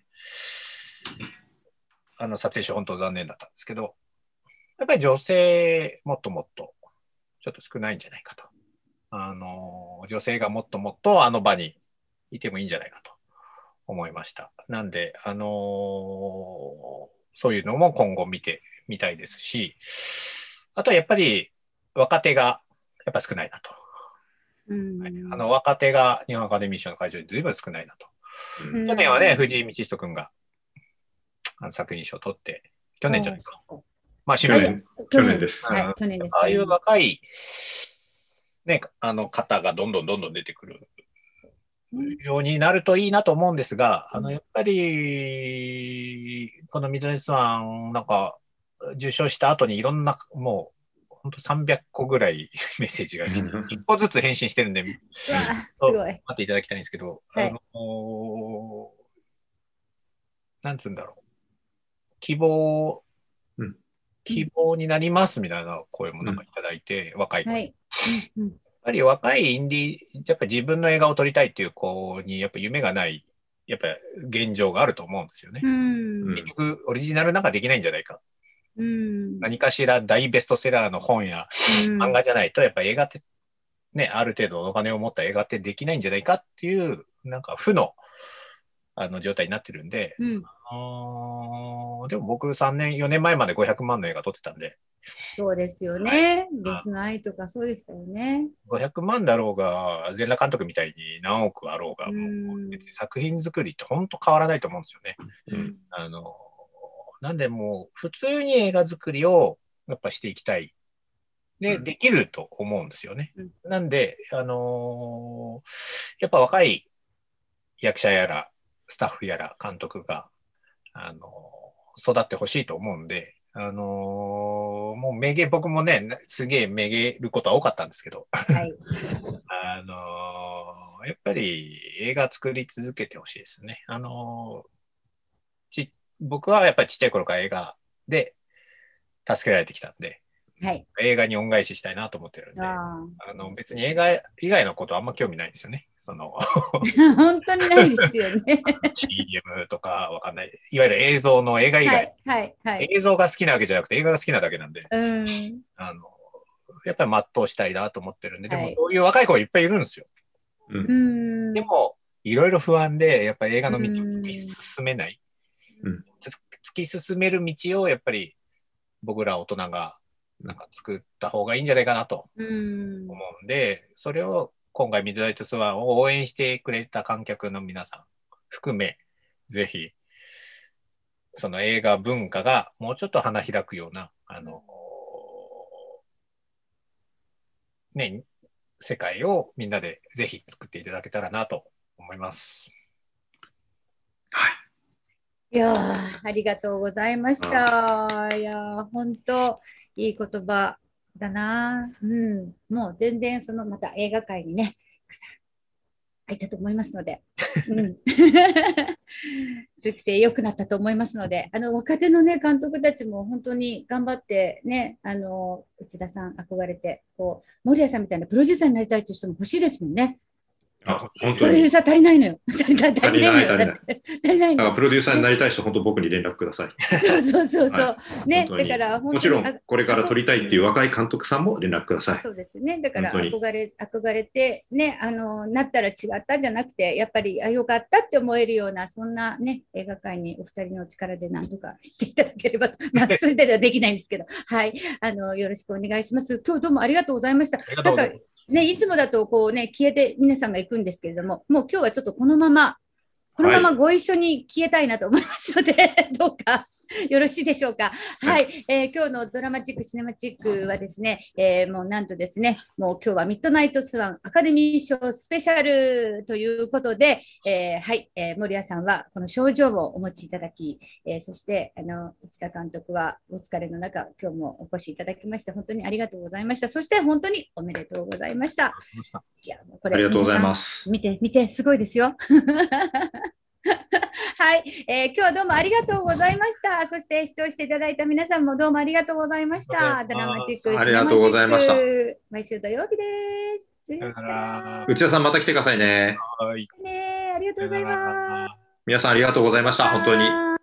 あの、撮影所本当残念だったんですけど、やっぱり女性もっともっとちょっと少ないんじゃないかと。あの、女性がもっともっとあの場にいてもいいんじゃないかと思いました。なんで、あのー、そういうのも今後見てみたいですし、あとはやっぱり若手がやっぱ少ないなと。 うんはい、あの若手が日本アカデミー賞の会場に随分少ないなと。うん、去年はね、藤井道人君があの作品賞を取って、去年じゃないか。まあ、 去年、去年です。 はい、去年です。 ああいう若い、ね、あの方がどんどんどんどん出てくるようになるといいなと思うんですが、うん、あのやっぱり、このミッドナイトスワン、なんか、受賞した後にいろんな、もう、本当さんびゃっこぐらいメッセージが来て、いっこずつ返信してるんで、 すごい待っていただきたいんですけど、はい、あのなんつうんだろう、希望、うん、希望になりますみたいな声もなんかいただいて、うん、若い子に。はいうん、やっぱり若いインディー、やっぱり自分の映画を撮りたいっていう子に、やっぱ夢がない、やっぱり現状があると思うんですよね。うん、結局、オリジナルなんかできないんじゃないか。うん、何かしら大ベストセラーの本や漫画じゃないと、やっぱり映画って、ね、ある程度お金を持った映画ってできないんじゃないかっていう、なんか負の、あの状態になってるんで、うん、あでも僕さんねん、よねんまえまでごひゃくまんの映画撮ってたんで。 そうですよね。デスナイとかそうでしたよね。 ごひゃくまんだろうが、全裸監督みたいに何億あろうが、もう別に作品作りって本当変わらないと思うんですよね。うん、あのなんでもう普通に映画作りをやっぱしていきたい。で、うん、できると思うんですよね。うん、なんで、あのー、やっぱ若い役者やら、スタッフやら監督が、あのー、育ってほしいと思うんで、あのー、もうめげ、僕もね、すげえめげることは多かったんですけど、はい、あのー、やっぱり映画作り続けてほしいですね。あのー、ち僕はやっぱりちっちゃい頃から映画で助けられてきたんで、はい、映画に恩返ししたいなと思ってるんで、あの別に映画以外のことはあんま興味ないんですよね。その本当にないですよね。 シーエム とかわかんない。いわゆる映像の映画以外、はいはいはい、映像が好きなわけじゃなくて映画が好きなだけなんで、うん、あのやっぱり全うしたいなと思ってるんで、でもそういう若い子がいっぱいいるんですよ。うん、でも、いろいろ不安で、やっぱり映画の道を突き進めない。うん、突き進める道をやっぱり僕ら大人がなんか作った方がいいんじゃないかなと思うんで、それを今回ミッドナイトスワンを応援してくれた観客の皆さん含め、ぜひ、その映画文化がもうちょっと花開くような、あの、ね、世界をみんなでぜひ作っていただけたらなと思います。 はい。 いやありがとうございました。いや本当いい言葉だな。うん、もう全然そのまた映画界にね、入ったと思いますので、うん、通気性良くなったと思いますので、あの若手のね監督たちも本当に頑張ってね、あの内田さん憧れてこう守屋さんみたいなプロデューサーになりたいという人も欲しいですもんね。 あ、本プ当に。 ロデューサー足りないのよ。足りない足りないのよ。 足りないだって足りないのよ。 だからプロデューサーになりたい人、本当僕に連絡ください。 そうそうそうそう。 はね、 本当にだから本当にもちろんあこれから撮りたいっていう若い監督さんも連絡ください。 そうですね。だから本当に憧れ、憧れて、ね、あの、なったら違ったんじゃなくて、やっぱり、あ、よかったって思えるような、そんなね、映画界にお二人の力で何とかしていただければと、まあ、それではできないんですけど、はい、あの、よろしくお願いします。今日どうもありがとうございました。 ありがとうございます。 ね、いつもだとこうね、消えて皆さんが行くんですけれども、もう今日はちょっとこのまま、このままご一緒に消えたいなと思いますので、はい、どうかよろしいでしょうか。はい、えー、今日のドラマチックシネマチックはですね、えー、もうなんとですね、もう今日はミッドナイトスワンアカデミー賞スペシャルということで、えー、はい、えー、森谷さんはこの賞状をお持ちいただき、えー、そしてあの内田監督はお疲れの中、今日もお越しいただきまして本当にありがとうございました。そして本当におめでとうございました。いや、もうこれありがとうございます。 見て見てすごいですよ。はい、えー、今日はどうもありがとうございました。そして視聴していただいた皆さんもどうもありがとうございました。ドラマチックシネマチック、 ありがとうございました。 毎週土曜日です。 内田さんまた来てくださいね。 はい。 ね、ありがとうございます。 皆さんありがとうございました。本当に。